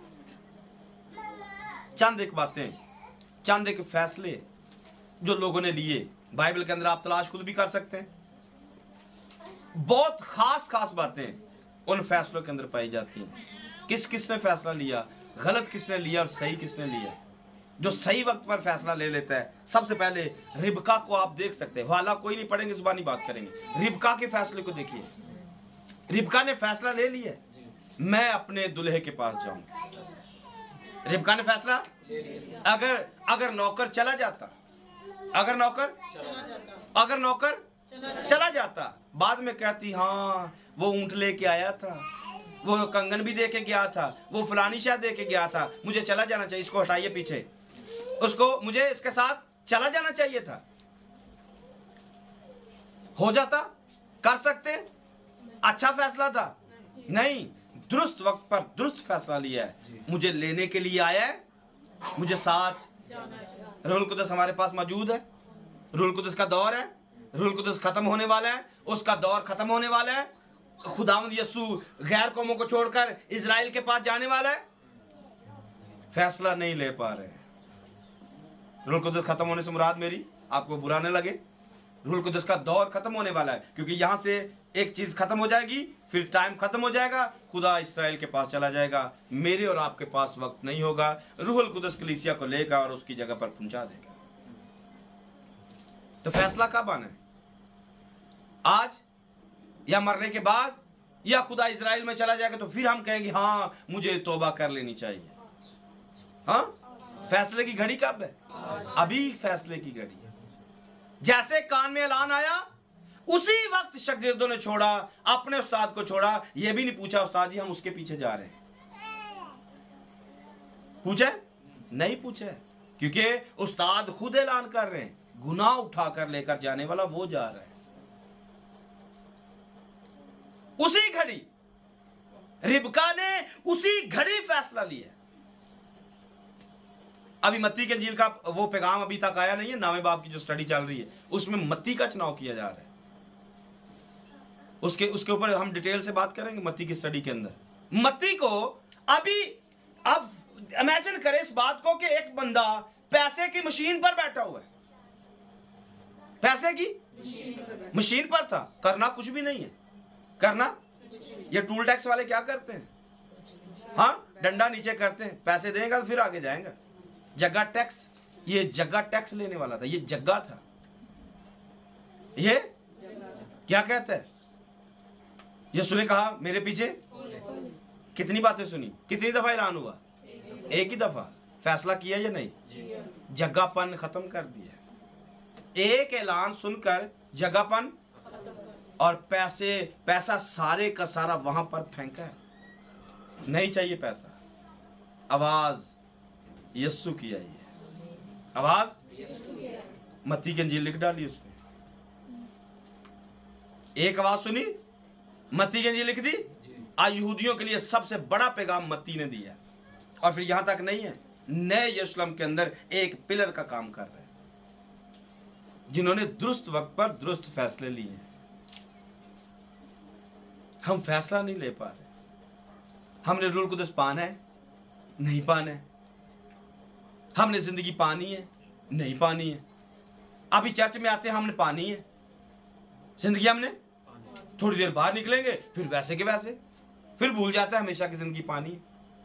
[SPEAKER 6] चंद एक फैसले जो लोगों ने लिए, बाइबल के अंदर आप तलाश खुद भी कर सकते हैं। बहुत खास बातें उन फैसलों के अंदर पाई जाती हैं। किसने फैसला लिया, गलत किसने लिया और सही किसने लिया। जो सही वक्त पर फैसला ले लेता है, सबसे पहले रिबका को आप देख सकते हैं। वाला कोई नहीं पढ़ेंगे, जुबानी बात करेंगे। रिबका के फैसले को देखिए। रिबका ने फैसला ले लिया, मैं अपने दुल्हे के पास जाऊंगा। रिबका ने फैसला, अगर नौकर चला जाता, अगर नौकर चला जाता, बाद में कहती हाँ वो ऊंट लेके आया था, वो कंगन भी दे के गया था, वो फलानी शाह दे के गया था, मुझे चला जाना चाहिए, इसको हटाइए पीछे, मुझे इसके साथ चला जाना चाहिए था। हो जाता, कर सकते, अच्छा फैसला था नहीं, दुरुस्त वक्त पर दुरुस्त फैसला लिया है। मुझे लेने के लिए आया है, मुझे साथ रूहुल कुदस हमारे पास मौजूद है। रूहुल कुदस का दौर है, रूहुल कुदस खत्म होने वाला है, उसका दौर खत्म होने वाला है। खुदावंद यीशु गैर कौमों को छोड़कर इजराइल के पास जाने वाला है, फैसला नहीं ले पा रहे। रूहुल कुदस खत्म होने से मुराद मेरी, आपको बुरा न लगे, रूहुल कुदस का दौर खत्म होने वाला है, क्योंकि यहां से एक चीज खत्म हो जाएगी, फिर टाइम खत्म हो जाएगा, खुदा इस्राएल के पास चला जाएगा, मेरे और आपके पास वक्त नहीं होगा। रूहुल कुदस कलीसिया को लेगा और उसकी जगह पर पहुंचा देगा। तो फैसला कब आना है? आज या मरने के बाद, या खुदा इजराइल में चला जाएगा तो फिर हम कहेंगे हाँ मुझे तौबा कर लेनी चाहिए। हाँ, फैसले की घड़ी कब है? अभी फैसले की घड़ी है। जैसे कान में ऐलान आया, उसी वक्त शागिर्दों ने छोड़ा, अपने उस्ताद को छोड़ा, यह भी नहीं पूछा उस्ताद जी हम उसके पीछे जा रहे हैं। पूछे? नहीं पूछे, क्योंकि उस्ताद खुद ऐलान कर रहे हैं, गुनाह उठाकर लेकर जाने वाला वो जा रहा है। उसी घड़ी रिबका ने उसी घड़ी फैसला लिया। अभी मत्ती के इंजील का वो पैगाम अभी तक आया नहीं है, नामे बाप की जो स्टडी चल रही है उसमें मत्ती का चुनाव किया जा रहा है। उसके ऊपर हम डिटेल से बात करेंगे मत्ती की स्टडी के अंदर। मत्ती को अभी, अब इमेजिन करें इस बात को कि एक बंदा पैसे की मशीन पर बैठा हुआ है, पैसे की मशीन पर था, करना कुछ भी नहीं है। करना, ये टूल टैक्स वाले क्या करते हैं? हाँ, डंडा नीचे करते हैं, पैसे देगा तो फिर आगे जाएगा। जगह टैक्स, ये जगह टैक्स लेने वाला था, ये जगह था। ये क्या कहता है? यीशु ने कहा मेरे पीछे, कितनी बातें सुनी, कितनी दफा ऐलान हुआ? एक ही दफा। फैसला किया या नहीं? जगहपन खत्म कर दिया। एक ऐलान सुनकर जगहपन और पैसा सारे का सारा वहां पर फेंका है। नहीं चाहिए पैसा। आवाज यीशु की आई है, आवाज मत्ती की इंजील लिख डाली उसने। एक आवाज सुनी, मत्ती की इंजील लिख दी। आज यहूदियों के लिए सबसे बड़ा पैगाम मत्ती ने दिया। और फिर यहां तक नहीं है, नए यरूशलेम के अंदर एक पिलर का काम कर रहे हैं, जिन्होंने दुरुस्त वक्त पर दुरुस्त फैसले लिए हैं। हम फैसला नहीं ले पा रहे। हमने रूहुल कुदस पाना है, नहीं पाना है। हमने जिंदगी पानी है, नहीं पानी है। अभी चर्च में आते हैं, हमने पानी है जिंदगी, हमने थोड़ी देर बाहर निकलेंगे फिर वैसे के वैसे, फिर भूल जाता है हमेशा की जिंदगी पानी है।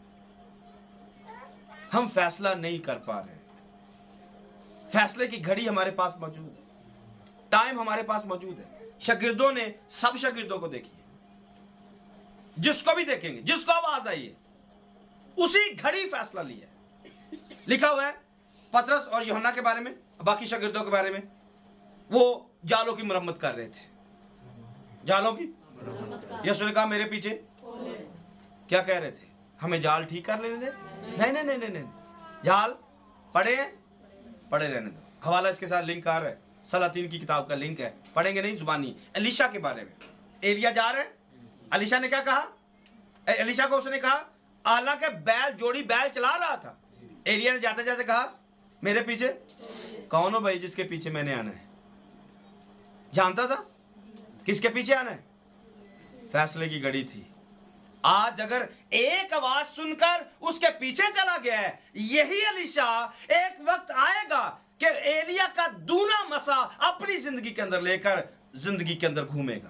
[SPEAKER 6] हम फैसला नहीं कर पा रहे। फैसले की घड़ी हमारे पास मौजूद है, टाइम हमारे पास मौजूद है। शागिर्दों ने, सब शागिर्दों को देखिए, जिसको भी देखेंगे, जिसको आवाज आई है, उसी घड़ी फैसला लिया। लिखा हुआ है पतरस और यूहन्ना के बारे में, बाकी शागिर्दों के बारे में, वो जालों की मरम्मत कर रहे थे। जालों की यीशु ने कहा मेरे पीछे। क्या कह रहे थे? हमें जाल ठीक कर लेने दे। नहीं नहीं नहीं नहीं, नहीं। जाल पड़े रहने दो। हवाला इसके साथ लिंक आ रहा है, सलातीन की किताब का लिंक है, पढ़ेंगे नहीं जुबानी। एलीशा के बारे में, एलिया जा रहे हैं, एलीशा ने क्या कहा? एलीशा को उसने कहा, हालांकि बैल, जोड़ी बैल चला रहा था, एलिया ने जाते जाते कहा मेरे पीछे। कौन हो भाई जिसके पीछे मैंने आना है? जानता था किसके पीछे आना है। फैसले की घड़ी थी। आज अगर एक आवाज सुनकर उसके पीछे चला गया है, यही एलीशा एक वक्त आएगा कि एलिया का दूना मसा अपनी जिंदगी के अंदर लेकर जिंदगी के अंदर घूमेगा।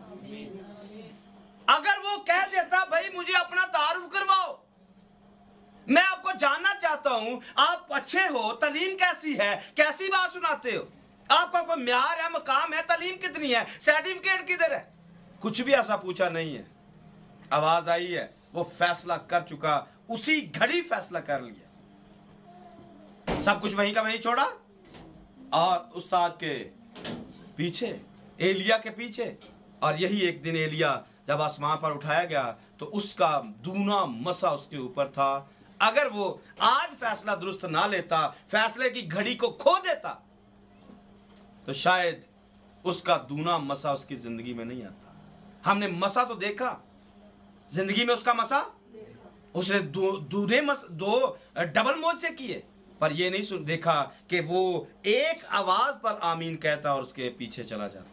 [SPEAKER 6] अगर वो कह देता भाई मुझे अपना तारुफ करवाओ, मैं आपको जानना चाहता हूं, आप अच्छे हो, तालीम कैसी है, कैसी बात सुनाते हो, आपका कोई म्यार है, मकाम है, तालीम कितनी है, सर्टिफिकेट किधर है, कुछ भी ऐसा पूछा नहीं है। आवाज आई है, वो फैसला कर चुका, उसी घड़ी फैसला कर लिया। सब कुछ वहीं का वहीं छोड़ा और उस्ताद के पीछे, एलिया के पीछे। और यही एक दिन एलिया जब आसमान पर उठाया गया तो उसका दूना मसा उसके ऊपर था। अगर वो आज फैसला दुरुस्त ना लेता, फैसले की घड़ी को खो देता, तो शायद उसका दूना मसा उसकी जिंदगी में नहीं आता। हमने मसा तो देखा, जिंदगी में उसका मसा उसने दो डबल मौज से किए, पर ये नहीं देखा कि वो एक आवाज पर आमीन कहता और उसके पीछे चला जाता।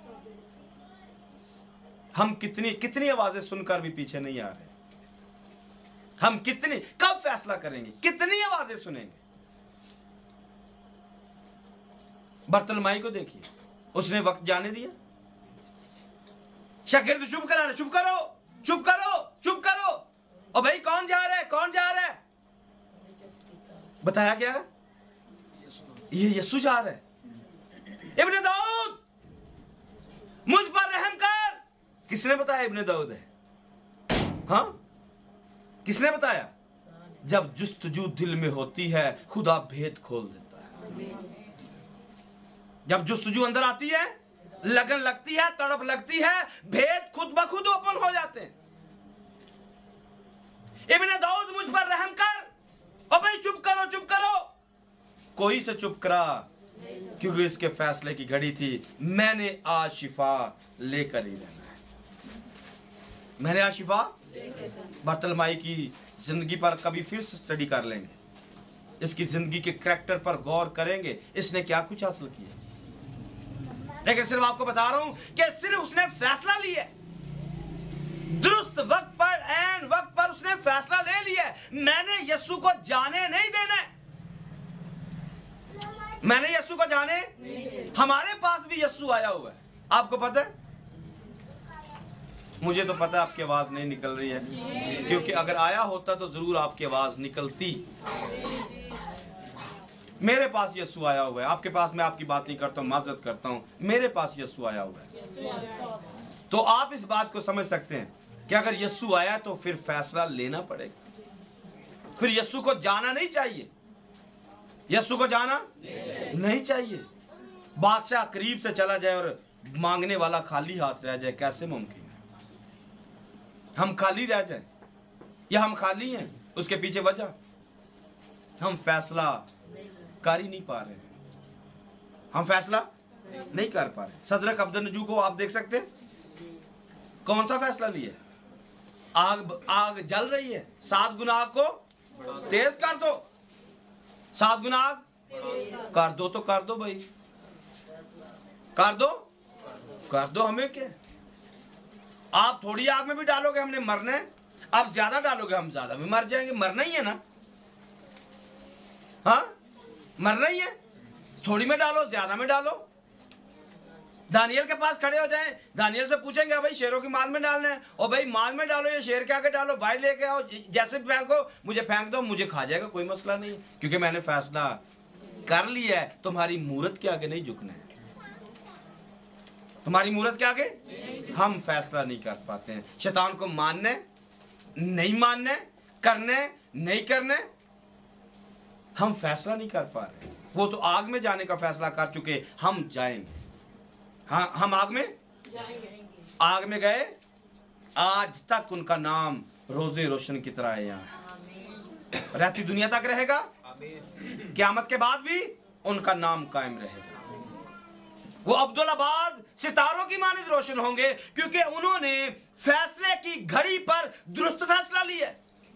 [SPEAKER 6] हम कितनी आवाजें सुनकर भी पीछे नहीं आ रहे। हम कब फैसला करेंगे, कितनी आवाजें सुनेंगे। बर्तलमाई को देखिए, उसने वक्त जाने दिया। शागिर्द चुप करा रहे, चुप करो चुप करो चुप करो। और भाई कौन जा रहा है, कौन जा रहा है? बताया क्या है? ये यीशु जा रहा है। इब्ने दाऊद मुझ पर रहम कर। किसने बताया इब्ने दाऊद है? हाँ, किसने बताया? जब जुस्तजू दिल में होती है खुदा भेद खोल देता है। जब जुस्तजू अंदर आती है, लगन लगती है, तड़प लगती है, भेद खुद ब खुद ओपन हो जाते हैं। इब्ने दाऊद मुझ पर रहम कर। और भाई चुप करो चुप करो। कोई से चुप करा, क्योंकि इसके फैसले की घड़ी थी। मैंने आज शिफा लेकर ही रहना है। मैंने आज शिफा। बर्तलमाई की जिंदगी पर कभी फिर से स्टडी कर लेंगे, इसकी जिंदगी के करैक्टर पर गौर करेंगे, इसने क्या कुछ हासिल किया। लेकिन सिर्फ आपको बता रहा हूं कि सिर्फ उसने फैसला लिया, दुरुस्त वक्त पर, एन वक्त पर उसने फैसला ले लिया। मैंने यीशु को जाने नहीं देना। मैंने यीशु को जाने। हमारे पास भी यीशु आया हुआ है, आपको पता है? मुझे तो पता है आपकी आवाज नहीं निकल रही है, क्योंकि अगर आया होता तो जरूर आपकी आवाज निकलती। मेरे पास यीशु आया हुआ है। आपके पास मैं आपकी बात नहीं करता हूं, माजरत करता हूं। मेरे पास यीशु आया हुआ है। तो आप इस बात को समझ सकते हैं कि अगर यीशु आया तो फिर फैसला लेना पड़ेगा। फिर यीशु को जाना नहीं चाहिए। यीशु को जाना नहीं चाहिए। बादशाह करीब से चला जाए और मांगने वाला खाली हाथ रह जाए, कैसे मुमकिन है? हम खाली रह जाए या हम खाली हैं, उसके पीछे वजह हम फैसला कर ही नहीं पा रहे। हम फैसला नहीं कर पा रहे। सदरक अब्दुन्नजू को आप देख सकते हैं, कौन सा फैसला लिया? आग जल रही है, 7 गुना आग को तेज कर दो। 7 गुना आग कर दो तो कर दो भाई, कर दो। हमें क्या? आप थोड़ी आग में भी डालोगे हमने मरना है, आप ज्यादा डालोगे हम ज्यादा भी मर जाएंगे। मरना ही है ना, हाँ मरना ही है। थोड़ी में डालो, ज्यादा में डालो। दानियल के पास खड़े हो जाएं, दानियल से पूछेंगे भाई शेरों की माल में डालना है, और भाई माल में डालो या शेर के आगे डालो, भाई लेके आओ, जैसे फेंको, मुझे फेंक दो, मुझे खा जाएगा, कोई मसला नहीं, क्योंकि मैंने फैसला कर लिया है। तुम्हारी मूरत के आगे नहीं झुकना है। तुम्हारी मूरत के आगे हम फैसला नहीं कर पाते हैं। शैतान को मानने नहीं मानने, करने नहीं करने, हम फैसला नहीं कर पा रहे। वो तो आग में जाने का फैसला कर चुके, हम जाएंगे। हाँ, हम आग में जाएंगे। आग में गए, आज तक उनका नाम रोजे रोशन की तरह है, यहाँ रहती दुनिया तक रहेगा। क़यामत के बाद भी उनका नाम कायम रहेगा। वो अब्दुल्लाबाद सितारों की मानिंद रोशन होंगे, क्योंकि उन्होंने फैसले की घड़ी पर दुरुस्त फैसला लिया।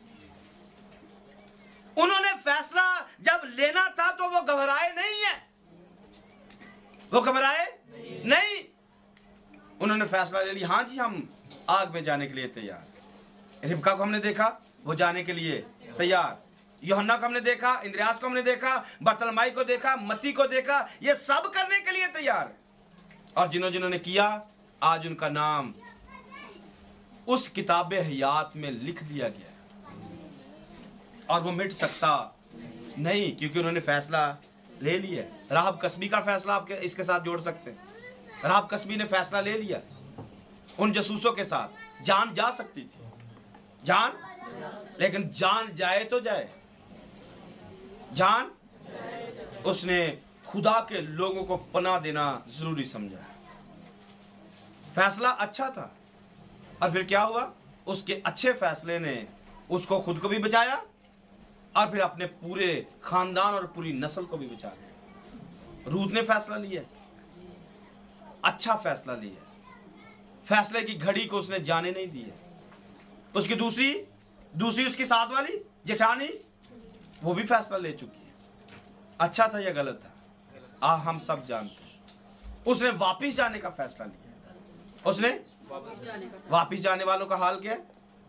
[SPEAKER 6] उन्होंने फैसला जब लेना था तो वो घबराए नहीं है, वो घबराए नहीं। उन्होंने फैसला ले लिया, हाँ जी हम आग में जाने के लिए तैयार। रिबका को हमने देखा, वो जाने के लिए तैयार। यूहन्ना को हमने देखा, इंद्रियास को हमने देखा, बर्तलमाई को देखा, मत्ती को देखा, ये सब करने के लिए तैयार। और जिन्होंने किया, आज उनका नाम उस किताबे हयात में लिख दिया गया और वो मिट सकता नहीं, क्योंकि उन्होंने फैसला ले लिया। राहब कसबी का फैसला आपके इसके साथ जोड़ सकते हैं। राहब कसबी ने फैसला ले लिया उन जसूसों के साथ। जान जा सकती थी, जान, लेकिन जान जाए तो जाए, जान उसने खुदा के लोगों को पनाह देना जरूरी समझा। फैसला अच्छा था, और फिर क्या हुआ? उसके अच्छे फैसले ने उसको खुद को भी बचाया और फिर अपने पूरे खानदान और पूरी नस्ल को भी बचा दिया। रूत ने फैसला लिया,
[SPEAKER 1] अच्छा फैसला लिया, फैसले की घड़ी को उसने जाने नहीं दिया। उसकी दूसरी उसकी साथ वाली जेठानी, वो भी फैसला ले चुकी है। अच्छा था या गलत था, हम सब जानते हैं। उसने वापिस जाने का फैसला लिया। उसने वापिस जाने वालों का हाल क्या है?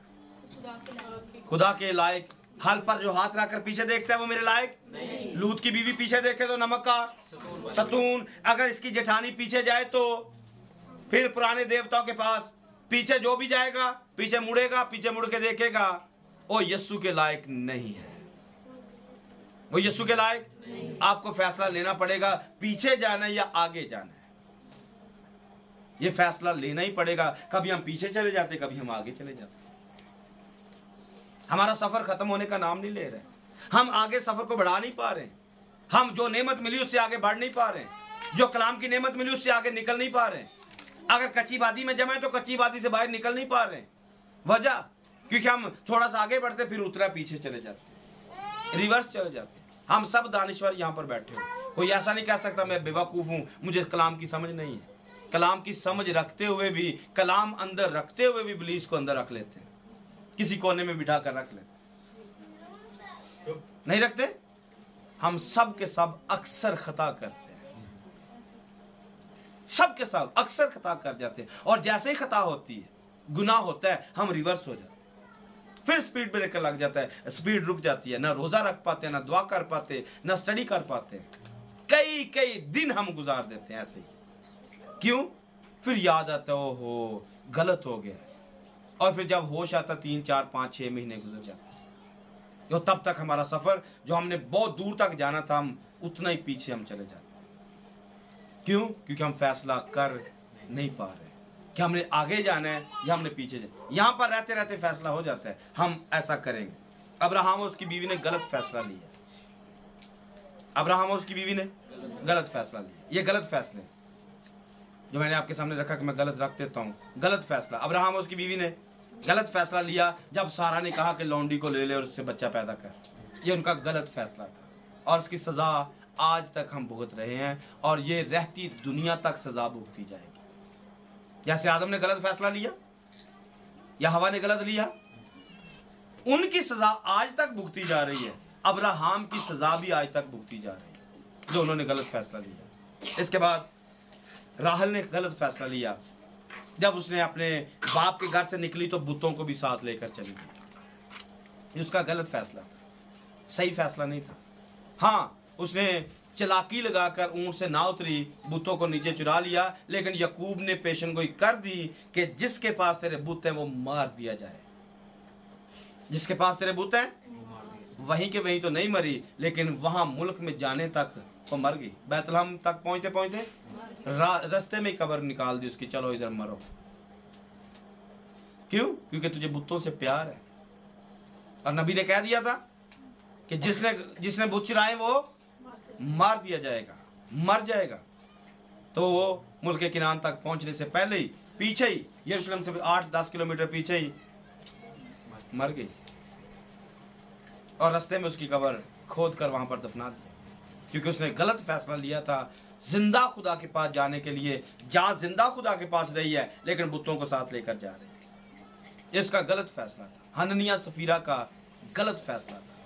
[SPEAKER 1] खुदा के लायक। हल पर जो हाथ रखकर पीछे देखता है वो मेरे लायक नहीं। लूत की बीवी पीछे देखे तो नमक का सतून। अगर इसकी जेठानी पीछे जाए तो फिर पुराने देवताओं के पास पीछे जो भी जाएगा, पीछे मुड़ेगा, पीछे मुड़ के देखेगा, वो यीशु के लायक नहीं है। वो यीशु के लायक नहीं। आपको फैसला लेना पड़ेगा, पीछे जाना है या आगे जाना है। ये फैसला लेना ही पड़ेगा। कभी हम पीछे चले जाते, कभी हम आगे चले जाते। हमारा सफर खत्म होने का नाम नहीं ले रहे। हम आगे सफर को बढ़ा नहीं पा रहे। हम जो नेमत मिली उससे आगे बढ़ नहीं पा रहे। जो कलाम की नेमत मिली उससे आगे निकल नहीं पा रहे। अगर कच्ची वादी में जमे तो कच्ची वादी से बाहर निकल नहीं पा रहे। वजह क्योंकि हम थोड़ा सा आगे बढ़ते फिर उतरा पीछे चले जाते, रिवर्स चले जाते। हम सब दानिश्वर यहाँ पर बैठे हो। कोई ऐसा नहीं कह सकता मैं बेवकूफ हूं, मुझे कलाम की समझ नहीं है। कलाम की समझ रखते हुए भी, कलाम अंदर रखते हुए भी इब्लीस को अंदर रख लेते हैं, किसी कोने में बिठा कर रख लेते। नहीं रखते। हम सब के सब अक्सर खता करते हैं, सब के सब अक्सर खता कर जाते हैं। और जैसे ही खता होती है, गुनाह होता है, हम रिवर्स हो जाते हैं। फिर स्पीड ब्रेकर लग जाता है, स्पीड रुक जाती है। ना रोजा रख पाते, ना दुआ कर पाते, ना स्टडी कर पाते। कई दिन हम गुजार देते हैं ऐसे ही। क्यों? फिर याद आता है ओहो गलत हो गया। और फिर जब होश आता 3, 4, 5, 6 महीने गुजर जाते, तो तब तक हमारा सफर जो हमने बहुत दूर तक जाना था, हम उतना ही पीछे हम चले जाते। क्यों? क्योंकि हम फैसला कर नहीं पा रहे कि हमने आगे जाना है या हमने पीछे जाना। यहां पर रहते रहते फैसला हो जाता है हम ऐसा करेंगे। अब्राहम और उसकी बीवी ने गलत फैसला लिया। अब्राहम और उसकी बीवी ने गलत फैसला लिया। ये गलत फैसले जो मैंने आपके सामने रखा कि मैं गलत रख देता हूँ। गलत फैसला अब्राहम और उसकी बीवी ने गलत फैसला लिया जब सारा ने कहा कि लौंडी को ले ले और उससे बच्चा पैदा कर। ये उनका गलत फैसला था और उसकी सजा आज तक हम भुगत रहे हैं और ये रहती दुनिया तक सजा भुगती जाएगी। जैसे आदम ने गलत फैसला लिया या हवा ने गलत लिया, उनकी सजा आज तक भुगती जा रही है। अब्राहम की सजा भी आज तक भुगती जा रही है जो उन्होंने गलत फैसला लिया। इसके बाद राहल ने गलत फैसला लिया जब उसने अपने बाप के घर से निकली तो बुतों को भी साथ लेकर चली गई। उसका गलत फैसला था, सही फैसला नहीं था। हाँ, उसने चालाकी लगाकर ऊंट से ना उतरी, बुतों को नीचे चुरा लिया, लेकिन यकूब ने पेशन गोई कर दी कि जिसके पास तेरे बुत हैं वो मार दिया जाए। जिसके पास तेरे बुत हैं वहीं के वहीं तो नहीं मरी, लेकिन वहां मुल्क में जाने तक तो मर गई। बैतलहम तक पहुंचते पहुंचते रास्ते में कब्र निकाल दी उसकी, चलो इधर मरो। क्यों? क्योंकि तुझे बुतों से प्यार है। और नबी ने कह दिया था कि जिसने बुत चुराए वो मार दिया जाएगा, मर जाएगा। तो वो मुल्क के किनान तक पहुंचने से पहले ही पीछे ही यरूशलेम से 8-10 किलोमीटर पीछे ही मर गई और रास्ते में उसकी कब्र खोद कर वहां पर दफना दिया, क्योंकि उसने गलत फैसला लिया था जिंदा खुदा के पास जाने के लिए। जहां जिंदा खुदा के पास रही है लेकिन बुतों को साथ लेकर जा रही है। इसका गलत फैसला था। हननिया सफीरा का गलत फैसला था।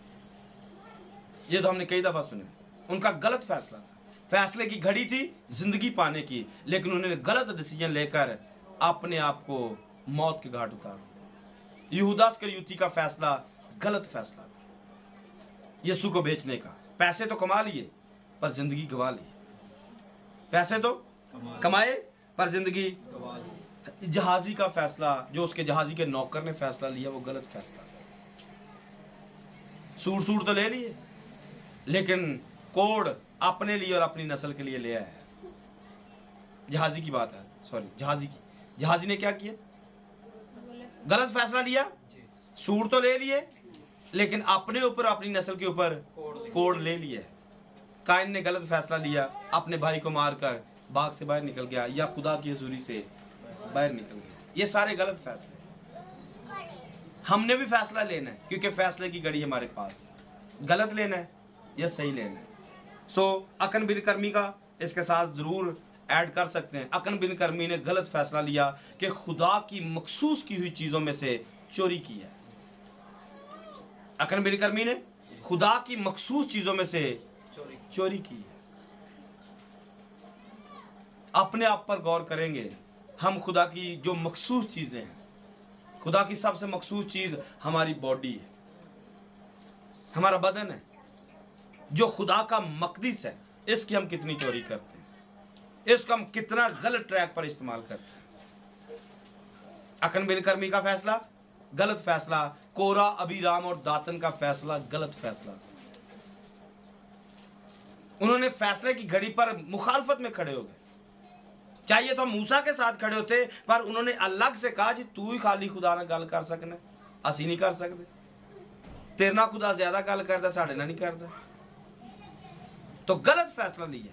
[SPEAKER 1] ये तो हमने कई दफा सुने। उनका गलत फैसला था। फैसले की घड़ी थी जिंदगी पाने की, लेकिन उन्होंने गलत डिसीजन लेकर अपने आप को मौत के घाट उतार दिया। यहूदा इस्करियोती का फैसला गलत फैसला था, यीशु को बेचने का। पैसे तो कमा लिए पर जिंदगी गवा ली। पैसे तो कमाए पर जिंदगी। जहाजी का फैसला जो उसके जहाजी के नौकर ने फैसला लिया वो गलत फैसला था। सूर तो ले लिए, लेकिन कोड अपने लिए और अपनी नस्ल के लिए ले आया है। जहाजी की बात है, सॉरी, जहाजी ने क्या किया? गलत फैसला लिया। सूर तो ले लिए, लेकिन अपने ऊपर, अपनी नस्ल के ऊपर कोड ले लिया। काइन ने गलत फैसला लिया, अपने भाई को मारकर बाग से बाहर निकल गया या खुदा की हुजूरी से बाहर निकल गया। ये सारे गलत फैसले। हमने भी फैसला लेना है, क्योंकि फैसले की घड़ी हमारे पास है। गलत लेना है या सही लेना है। सो अकन बिरकर्मी का इसके साथ जरूर ऐड कर सकते हैं। अकन बिन कर्मी ने गलत फैसला लिया कि खुदा की मखसूस की हुई चीजों में से चोरी की है। अकन बिन कर्मी ने खुदा की मखसूस चीजों में से चोरी की है। अपने आप पर गौर करेंगे, हम खुदा की जो मखसूस चीजें हैं, खुदा की सबसे मखसूस चीज हमारी बॉडी है, हमारा बदन है, जो खुदा का मकदस है, इसकी हम कितनी चोरी करते हैं, इसको हम कितना गलत ट्रैक पर इस्तेमाल करते हैं। अकन बिन कर्मी का फैसला गलत फैसला, कोरा, अबीराम और दातन का फैसला गलत फैसला। उन्होंने फैसले की घड़ी पर मुखालफत में खड़े हो गए। चाहिए तो हम मूसा के साथ खड़े होते, पर उन्होंने अलग से कहा जी तू ही खाली खुदा ना गल कर सकना, असी नहीं कर सकते, तेरे ना खुदा ज्यादा गल करता, साढ़े ना नहीं करता। तो गलत फैसला लिया।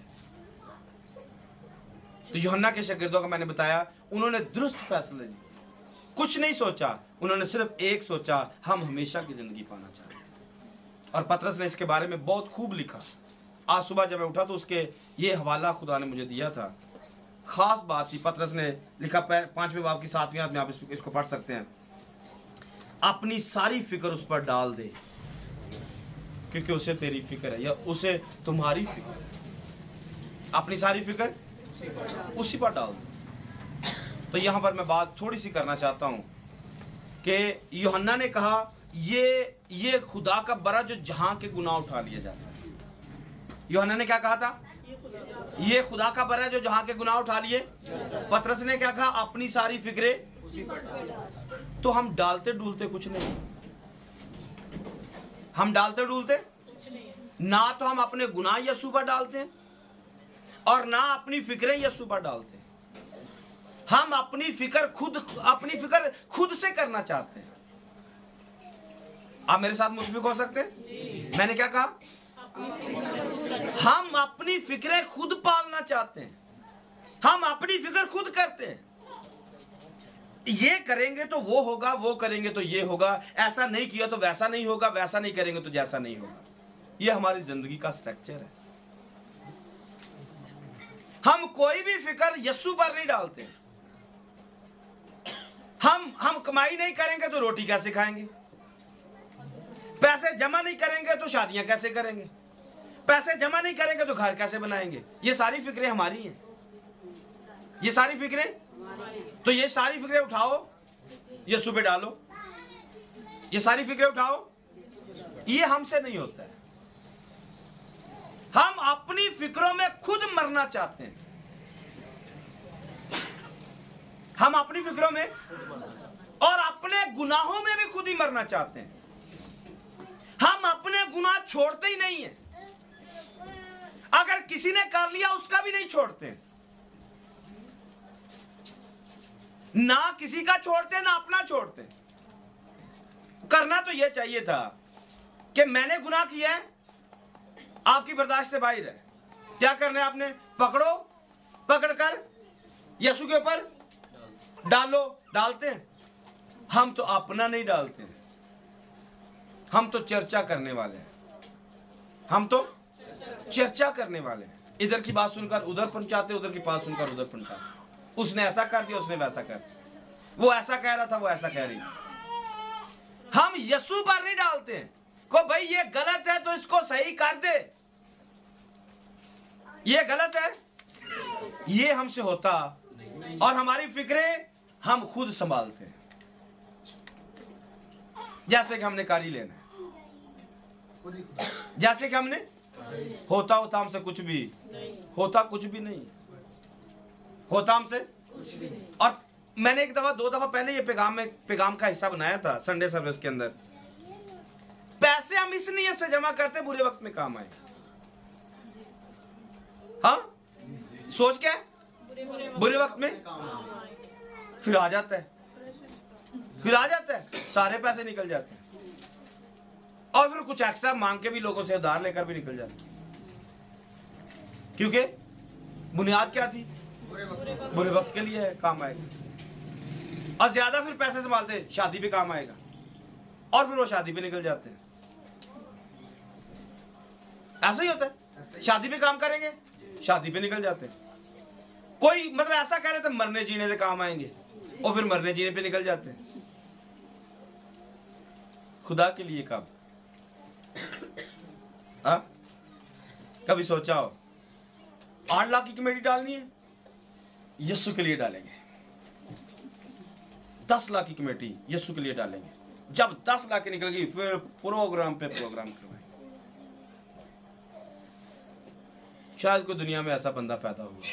[SPEAKER 1] तो यूहन्ना के शागिर्दों का मैंने बताया, उन्होंने दुरुस्त फैसले लिए, कुछ नहीं सोचा, उन्होंने सिर्फ एक सोचा, हम हमेशा की जिंदगी पाना चाहते हैं। और पतरस ने इसके बारे में बहुत खूब लिखा। आज सुबह जब मैं उठा तो उसके ये हवाला खुदा ने मुझे दिया था, खास बात थी। पतरस ने लिखा 5वें बाब की 7वीं आयत में, आप इसको पढ़ सकते हैं, अपनी सारी फिक्र उस पर डाल दे क्योंकि उसे तेरी फिक्र है, या उसे तुम्हारी फिक्र है। अपनी सारी फिक्र उसी पर डाल दे। तो यहां पर मैं बात थोड़ी सी करना चाहता हूं कि यूहन्ना ने कहा ये खुदा का बरा जो जहां के गुनाह उठा लिया जाता है। यूहन्ना ने क्या कहा था? ये खुदा का बरा जो जहां के गुनाह उठा लिए। पतरस ने क्या कहा? अपनी सारी फिक्रें। तो हम डालते डूलते कुछ नहीं, हम डालते डूलते ना तो हम अपने गुनाह यीशु पर डालते हैं और ना अपनी फिक्रें यीशु पर डालते हैं। हम अपनी फिक्र खुद से करना चाहते हैं। आप मेरे साथ मुतफिक हो सकते हैं? मैंने क्या कहा? हम अपनी फिक्रें खुद पालना चाहते हैं, हम अपनी फिक्र खुद करते हैं। ये करेंगे तो वो होगा, वो करेंगे तो ये होगा, ऐसा नहीं किया तो वैसा नहीं होगा, वैसा नहीं करेंगे तो जैसा नहीं होगा। ये हमारी जिंदगी का स्ट्रक्चर है। हम कोई भी फिक्र यीशु पर नहीं डालते। हम कमाई नहीं करेंगे तो रोटी कैसे खाएंगे, पैसे जमा नहीं करेंगे तो शादियां कैसे करेंगे, पैसे जमा नहीं करेंगे तो घर कैसे बनाएंगे। ये सारी फिक्रें हमारी हैं, ये सारी फिक्रें। तो ये सारी फिक्रें उठाओ, यीशु पे डालो, ये सारी फिक्रें उठाओ। ये हमसे नहीं होता है। हम अपनी फिक्रों में खुद मरना चाहते हैं। हम अपनी फिक्रों में और अपने गुनाहों में भी खुद ही मरना चाहते हैं। हम अपने गुनाह छोड़ते ही नहीं हैं। अगर किसी ने कर लिया उसका भी नहीं छोड़ते, ना किसी का छोड़ते ना अपना छोड़ते। करना तो यह चाहिए था कि मैंने गुनाह किया है, आपकी बर्दाश्त से बाहर है, क्या करना है आपने? पकड़ो, पकड़कर यीशु के ऊपर डालो। डालते हैं हम तो अपना नहीं डालते हैं, हम तो चर्चा करने वाले हैं, हम तो चर्चा करने वाले हैं। इधर की बात सुनकर उधर पहुंचाते, उधर की बात सुनकर उधर पहुंचाते। उसने ऐसा कर दिया, उसने वैसा कर दिया, वो ऐसा कह रहा था, वो ऐसा कह रही थी। हम यीशु पर नहीं डालते हैं को भाई ये गलत है तो इसको सही कर दे, ये गलत है, ये हमसे होता। और हमारी फिक्रें हम खुद संभालते हैं। जैसे कि हमने कारी लेना है, जैसे कि हमने होता हमसे कुछ भी होता, कुछ भी नहीं होता हमसे। और मैंने एक दफा 2 दफा पहले ये पैगाम का हिस्सा बनाया था संडे सर्विस के अंदर। पैसे हम इस नियत से जमा करते बुरे वक्त में काम आए। हाँ, सोच क्या है? बुरे वक्त में फिर आ जाता है, फिर आ जाता है, सारे पैसे निकल जाते हैं। और फिर कुछ एक्स्ट्रा मांग के भी लोगों से उधार लेकर भी निकल जाते हैं। क्योंकि बुनियाद क्या थी? बुरे वक्त के लिए है, काम आएगा। और ज्यादा फिर पैसे संभालते, शादी पे काम आएगा, और फिर वो शादी पे निकल जाते हैं। ऐसा ही होता है, शादी पे काम करेंगे, शादी पे निकल जाते हैं।
[SPEAKER 6] कोई मतलब ऐसा कह रहे थे मरने जीने से काम आएंगे और फिर मरने जीने पे निकल जाते हैं। खुदा के लिए कब कभी सोचा हो 8 लाख की कमेटी डालनी है, यीशु के लिए डालेंगे। 10 लाख की कमेटी यीशु के लिए डालेंगे। जब 10 लाख की निकल गई फिर प्रोग्राम पे प्रोग्राम करवाएंगे। शायद कोई दुनिया में ऐसा बंदा पैदा हुआ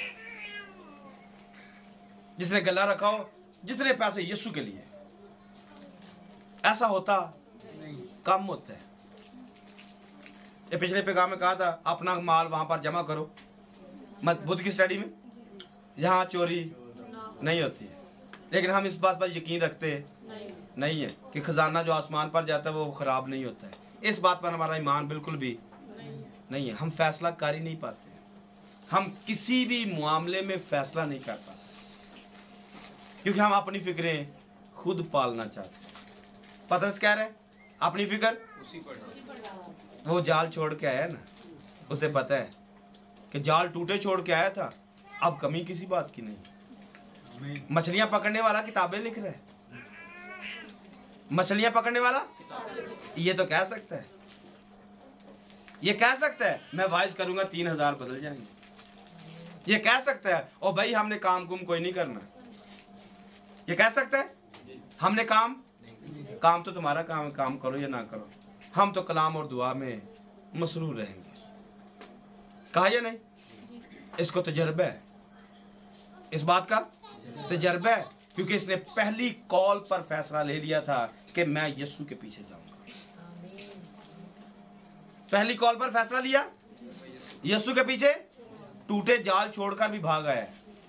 [SPEAKER 6] जिसने गला रखा हो जितने पैसे यीशु के लिए। ऐसा होता कम होता है। ये पिछले पैगाम में कहा था अपना माल वहां पर जमा करो, मत बुद्ध की स्टडी में, जहां चोरी नहीं होती है। लेकिन हम इस बात पर यकीन रखते नहीं है कि खजाना जो आसमान पर जाता है वो खराब नहीं होता है। इस बात पर हमारा ईमान बिल्कुल भी नहीं है। हम फैसला कर ही नहीं पाते। हम किसी भी मामले में फैसला नहीं कर पाते क्योंकि हम अपनी फिक्रें खुद पालना चाहते हैं। पतरस कह रहे अपनी फिक्र
[SPEAKER 3] उसी पर
[SPEAKER 6] वो जाल छोड़ के आया ना, उसे पता है कि जाल टूटे छोड़ के आया था, अब कमी किसी बात की नहीं। मछलियां पकड़ने वाला किताबें लिख रहा है। मछलियां पकड़ने वाला ये तो कह सकता है, ये कह सकता है मैं वाइज करूंगा 3000 बदल जाएंगे। ये कह सकता है ओ भाई हमने काम कुम कोई नहीं करना। ये कह सकता है हमने काम तो तुम्हारा काम करो या ना करो, हम तो कलाम और दुआ में मसरूर रहेंगे। कहा या नहीं? इसको तजर्बा है, इस बात का तजर्बा है क्योंकि इसने पहली कॉल पर फैसला ले लिया था कि मैं यीशु के पीछे जाऊंगा। पहली कॉल पर फैसला लिया, यीशु के पीछे, टूटे जाल छोड़कर भी भाग आया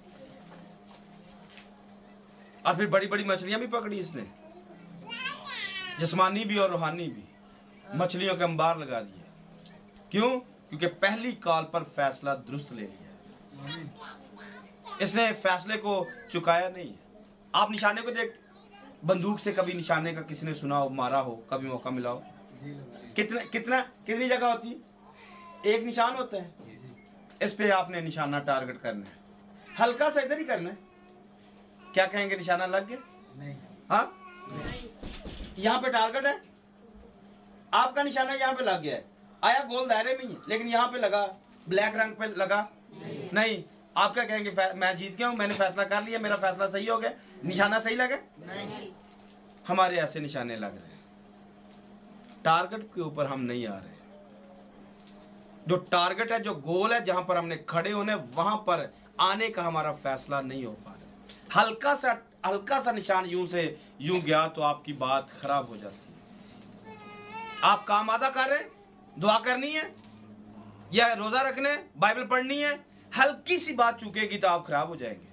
[SPEAKER 6] और फिर बड़ी बड़ी मछलियां भी पकड़ी इसने, जिस्मानी भी और रूहानी भी। मछलियों के अंबार लगा दिए। क्यों? क्योंकि पहली कॉल पर फैसला दुरुस्त ले लिया। इसने फैसले को चुकाया नहीं है। आप निशाने को देखते, बंदूक से कभी निशाने का किसी ने सुना हो, मारा हो, कभी मौका मिला हो? कितनी जगह होती है? एक निशान होता है, इस पे आपने निशाना टारगेट करना है, हल्का सा इधर ही करना है। क्या कहेंगे निशाना लग गया? नहीं। हाँ, यहाँ पे टारगेट है, आपका निशाना यहाँ पे लग गया है, आया गोल दायरे में ही, लेकिन यहाँ पे लगा, ब्लैक रंग पे लगा नहीं। आप क्या कहेंगे? मैं जीत गया हूं, मैंने फैसला कर लिया, मेरा फैसला सही हो गया, निशाना सही लगे? नहीं। हमारे ऐसे निशाने लग रहे हैं, टारगेट के ऊपर हम नहीं आ रहे। जो टारगेट है, जो गोल है, जहां पर हमने खड़े होने, वहां पर आने का हमारा फैसला नहीं हो पा रहा। हल्का सा निशान यूं गया तो आपकी बात खराब हो जाती है। आप काम आधा कर रहे, दुआ करनी है या रोजा रखने, बाइबल पढ़नी है, हल्की सी बात चूकेगी तो आप खराब हो जाएंगे।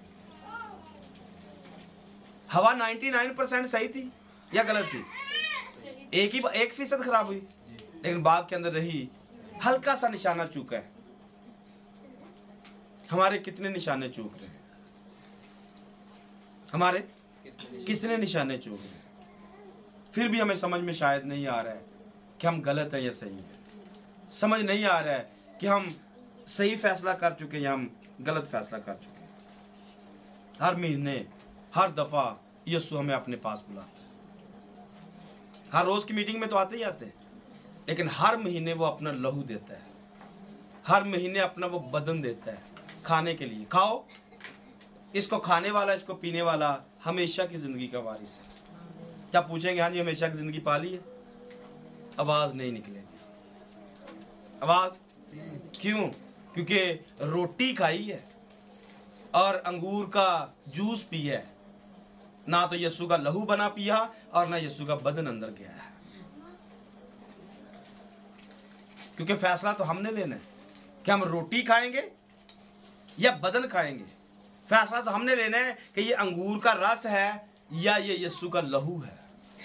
[SPEAKER 6] हवा 99% सही थी या गलत थी? 1% खराब हुई, लेकिन बाग के अंदर रही, हल्का सा निशाना चूका है। हमारे कितने निशाने चूक रहे हैं? हमारे कितने निशाने चूक रहे हैं? फिर भी हमें समझ में शायद नहीं आ रहा है कि हम गलत है या सही है। समझ नहीं आ रहा है कि हम सही फैसला कर चुके या हम गलत फैसला कर चुके हैं। हर महीने, हर दफा यीशु हमें अपने पास बुलाता है। हर रोज की मीटिंग में तो आते ही आते हैं, लेकिन हर महीने वो अपना लहू देता है, हर महीने अपना वो बदन देता है खाने के लिए। खाओ, इसको खाने वाला, इसको पीने वाला हमेशा की जिंदगी का वारिस है। क्या पूछेंगे? हाँ जी, हमेशा की जिंदगी पाली है? आवाज नहीं निकलेगी। आवाज क्यों? क्योंकि रोटी खाई है और अंगूर का जूस पिया है, ना तो यीशु का लहू बना पिया और ना यीशु का बदन अंदर गया है। क्योंकि फैसला तो हमने लेना है कि हम रोटी खाएंगे या बदन खाएंगे। फैसला तो हमने लेना है कि ये अंगूर का रस है या ये यीशु का लहू है।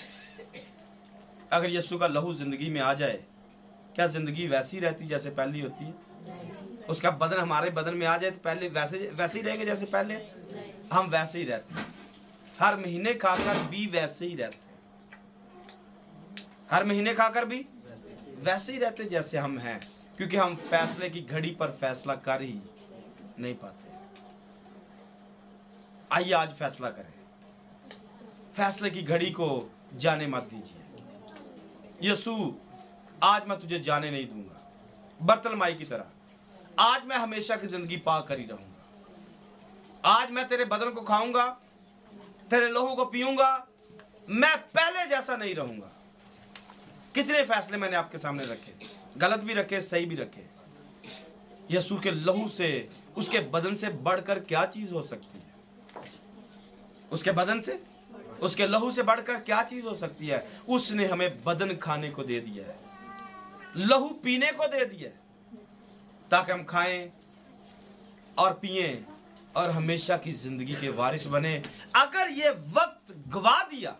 [SPEAKER 6] अगर यीशु का लहू जिंदगी में आ जाए, क्या जिंदगी वैसी रहती जैसे पहली होती है? उसका बदन हमारे बदन में आ जाए तो पहले वैसे ही रहेंगे जैसे पहले? हम वैसे ही रहते हैं। हर महीने खाकर भी वैसे ही रहते हैं। हर महीने खाकर भी वैसे ही रहते जैसे हम हैं, क्योंकि हम फैसले की घड़ी पर फैसला कर ही नहीं पाते।
[SPEAKER 1] आइए आज फैसला करें। फैसले की घड़ी को जाने मत दीजिए। यीशु, आज मैं तुझे जाने नहीं दूंगा, बर्तलमाई की तरह। आज मैं हमेशा की जिंदगी पा कर ही रहूंगा। आज मैं तेरे बदन को खाऊंगा, तेरे लहू को पीऊंगा, मैं पहले जैसा नहीं रहूंगा। कितने फैसले मैंने आपके सामने रखे, गलत भी रखे, सही भी रखे। यीशु के लहू से, उसके बदन से बढ़कर क्या चीज हो सकती है? उसके बदन से, उसके लहू से बढ़कर क्या चीज हो सकती है? उसने हमें बदन खाने को दे दिया है, लहू पीने को दे दिया है, ताकि हम खाएं और पिएं और हमेशा की जिंदगी के वारिस बने। अगर ये वक्त गवा दिया,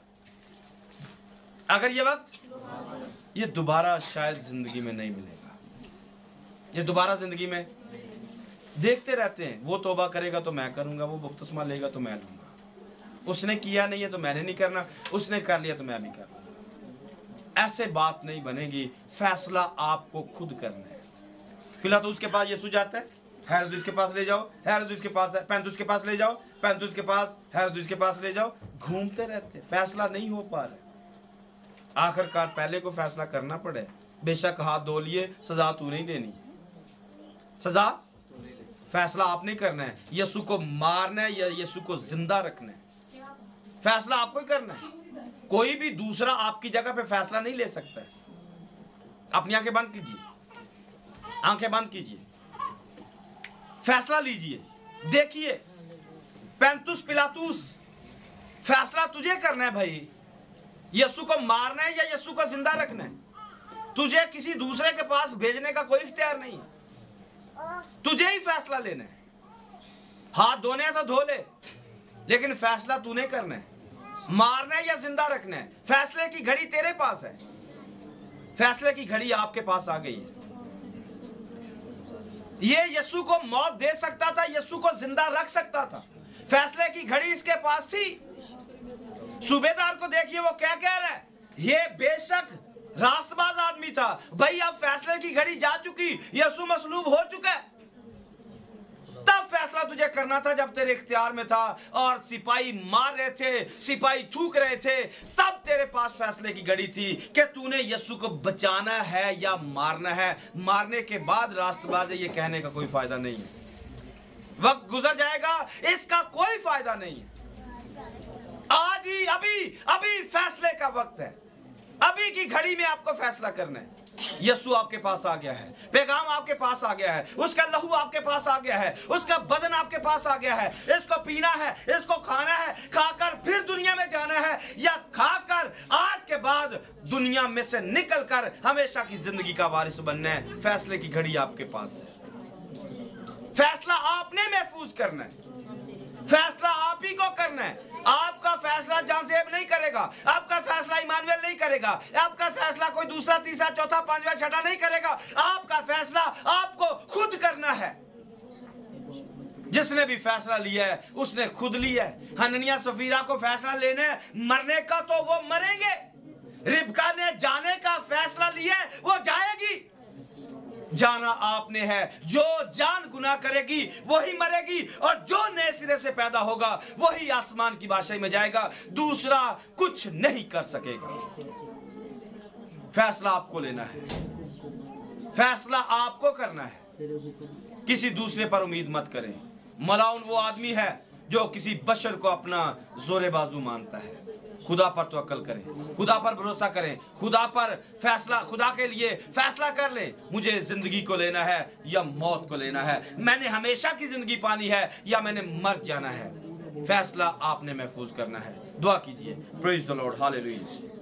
[SPEAKER 1] अगर ये वक्त, ये दोबारा शायद जिंदगी में नहीं मिलेगा। ये दोबारा जिंदगी में देखते रहते हैं, वो तौबा करेगा तो मैं करूंगा, वो बपतिस्मा लेगा तो मैं लूंगा, उसने किया नहीं है तो मैंने नहीं करना, उसने कर लिया तो मैं भी कर लूंगा। ऐसे बात नहीं बनेगी। फैसला आपको खुद करना है। पिलातुस के पास यीशु जाता है, हेरोदेस के पास ले जाओ, हेरोदेस के पास है, पिलातुस के पास ले जाओ, पिलातुस के पास, हेरोदेस के पास ले जाओ, घूमते रहते, फैसला नहीं हो पा रहा। आखिरकार पहले को फैसला करना पड़े। बेशक हाथ धो लिए, सजा तू नहीं देनी, सजा फैसला आपने करना है। यीशु को मारना है या यीशु को जिंदा रखना है, फैसला आपको ही करना है। कोई भी दूसरा आपकी जगह पे फैसला नहीं ले सकता है। अपनी आंखें बंद कीजिए, आंखें बंद कीजिए, फैसला लीजिए। देखिए पेंतुस पिलातुस, फैसला तुझे करना है भाई। यीशु को मारना है या यीशु को जिंदा रखना है। तुझे किसी दूसरे के पास भेजने का कोई इख्तियार नहीं है, तुझे ही फैसला लेना है। हाथ धोने हैं तो धो ले, लेकिन फैसला तूने करना है। मारना है या जिंदा रखना है, फैसले की घड़ी तेरे पास है। फैसले की घड़ी आपके पास आ गई। ये यीशु को मौत दे सकता था, यीशु को जिंदा रख सकता था। फैसले की घड़ी इसके पास थी। सूबेदार को देखिए, वो क्या कह रहा है। ये बेशक रास्तबाज आदमी था भाई, अब फैसले की घड़ी जा चुकी, यीशु मसलूब हो चुका है। तब फैसला तुझे करना था जब तेरे इख्तियार में था और सिपाही मार रहे थे, सिपाही थूक रहे थे। तब तेरे पास फैसले की घड़ी थी कि तूने यीशु को बचाना है या मारना है। मारने के बाद रास्तबाज ये कहने का कोई फायदा नहीं है। वक्त गुजर जाएगा, इसका कोई फायदा नहीं है। आज ही, अभी फैसले का वक्त है। अभी की घड़ी में आपको फैसला करना है। यीशु आपके पास आ गया है, पैगाम आपके पास आ गया है, उसका लहू आपके पास आ गया है, उसका बदन आपके पास आ गया है। इसको पीना है, इसको खाना है, खाकर फिर दुनिया में जाना है, या खाकर आज के बाद दुनिया में से निकलकर हमेशा की जिंदगी का वारिस बनना है। फैसले की घड़ी आपके पास है। फैसला आपने महफूज करना है, फैसला आप ही को करना है। आपका फैसला जानसेब नहीं करेगा, आपका फैसला इमानुएल नहीं करेगा, आपका फैसला कोई दूसरा, तीसरा, चौथा, पांचवा, छठा नहीं करेगा। आपका फैसला आपको खुद करना है। जिसने भी फैसला लिया है उसने खुद लिया है। हननिया सफीरा को फैसला लेने मरने का, तो वो मरेंगे। रिबका ने जाने का फैसला लिया है, वो जाएगी। जाना आपने है। जो जान गुनाह करेगी वही मरेगी, और जो नए सिरे से पैदा होगा वही आसमान की बादशाही में जाएगा। दूसरा कुछ नहीं कर सकेगा। फैसला आपको लेना है, फैसला आपको करना है। किसी दूसरे पर उम्मीद मत करें। मलाउन वो आदमी है जो किसी बशर को अपना जोरे बाजू मानता है। खुदा पर तवक्कल करें, खुदा पर भरोसा करें, खुदा पर फैसला, खुदा के लिए फैसला कर लें। मुझे जिंदगी को लेना है या मौत को लेना है, मैंने हमेशा की जिंदगी पानी है या मैंने मर जाना है। फैसला आपने महफूज करना है। दुआ कीजिए। Praise the Lord, hallelujah.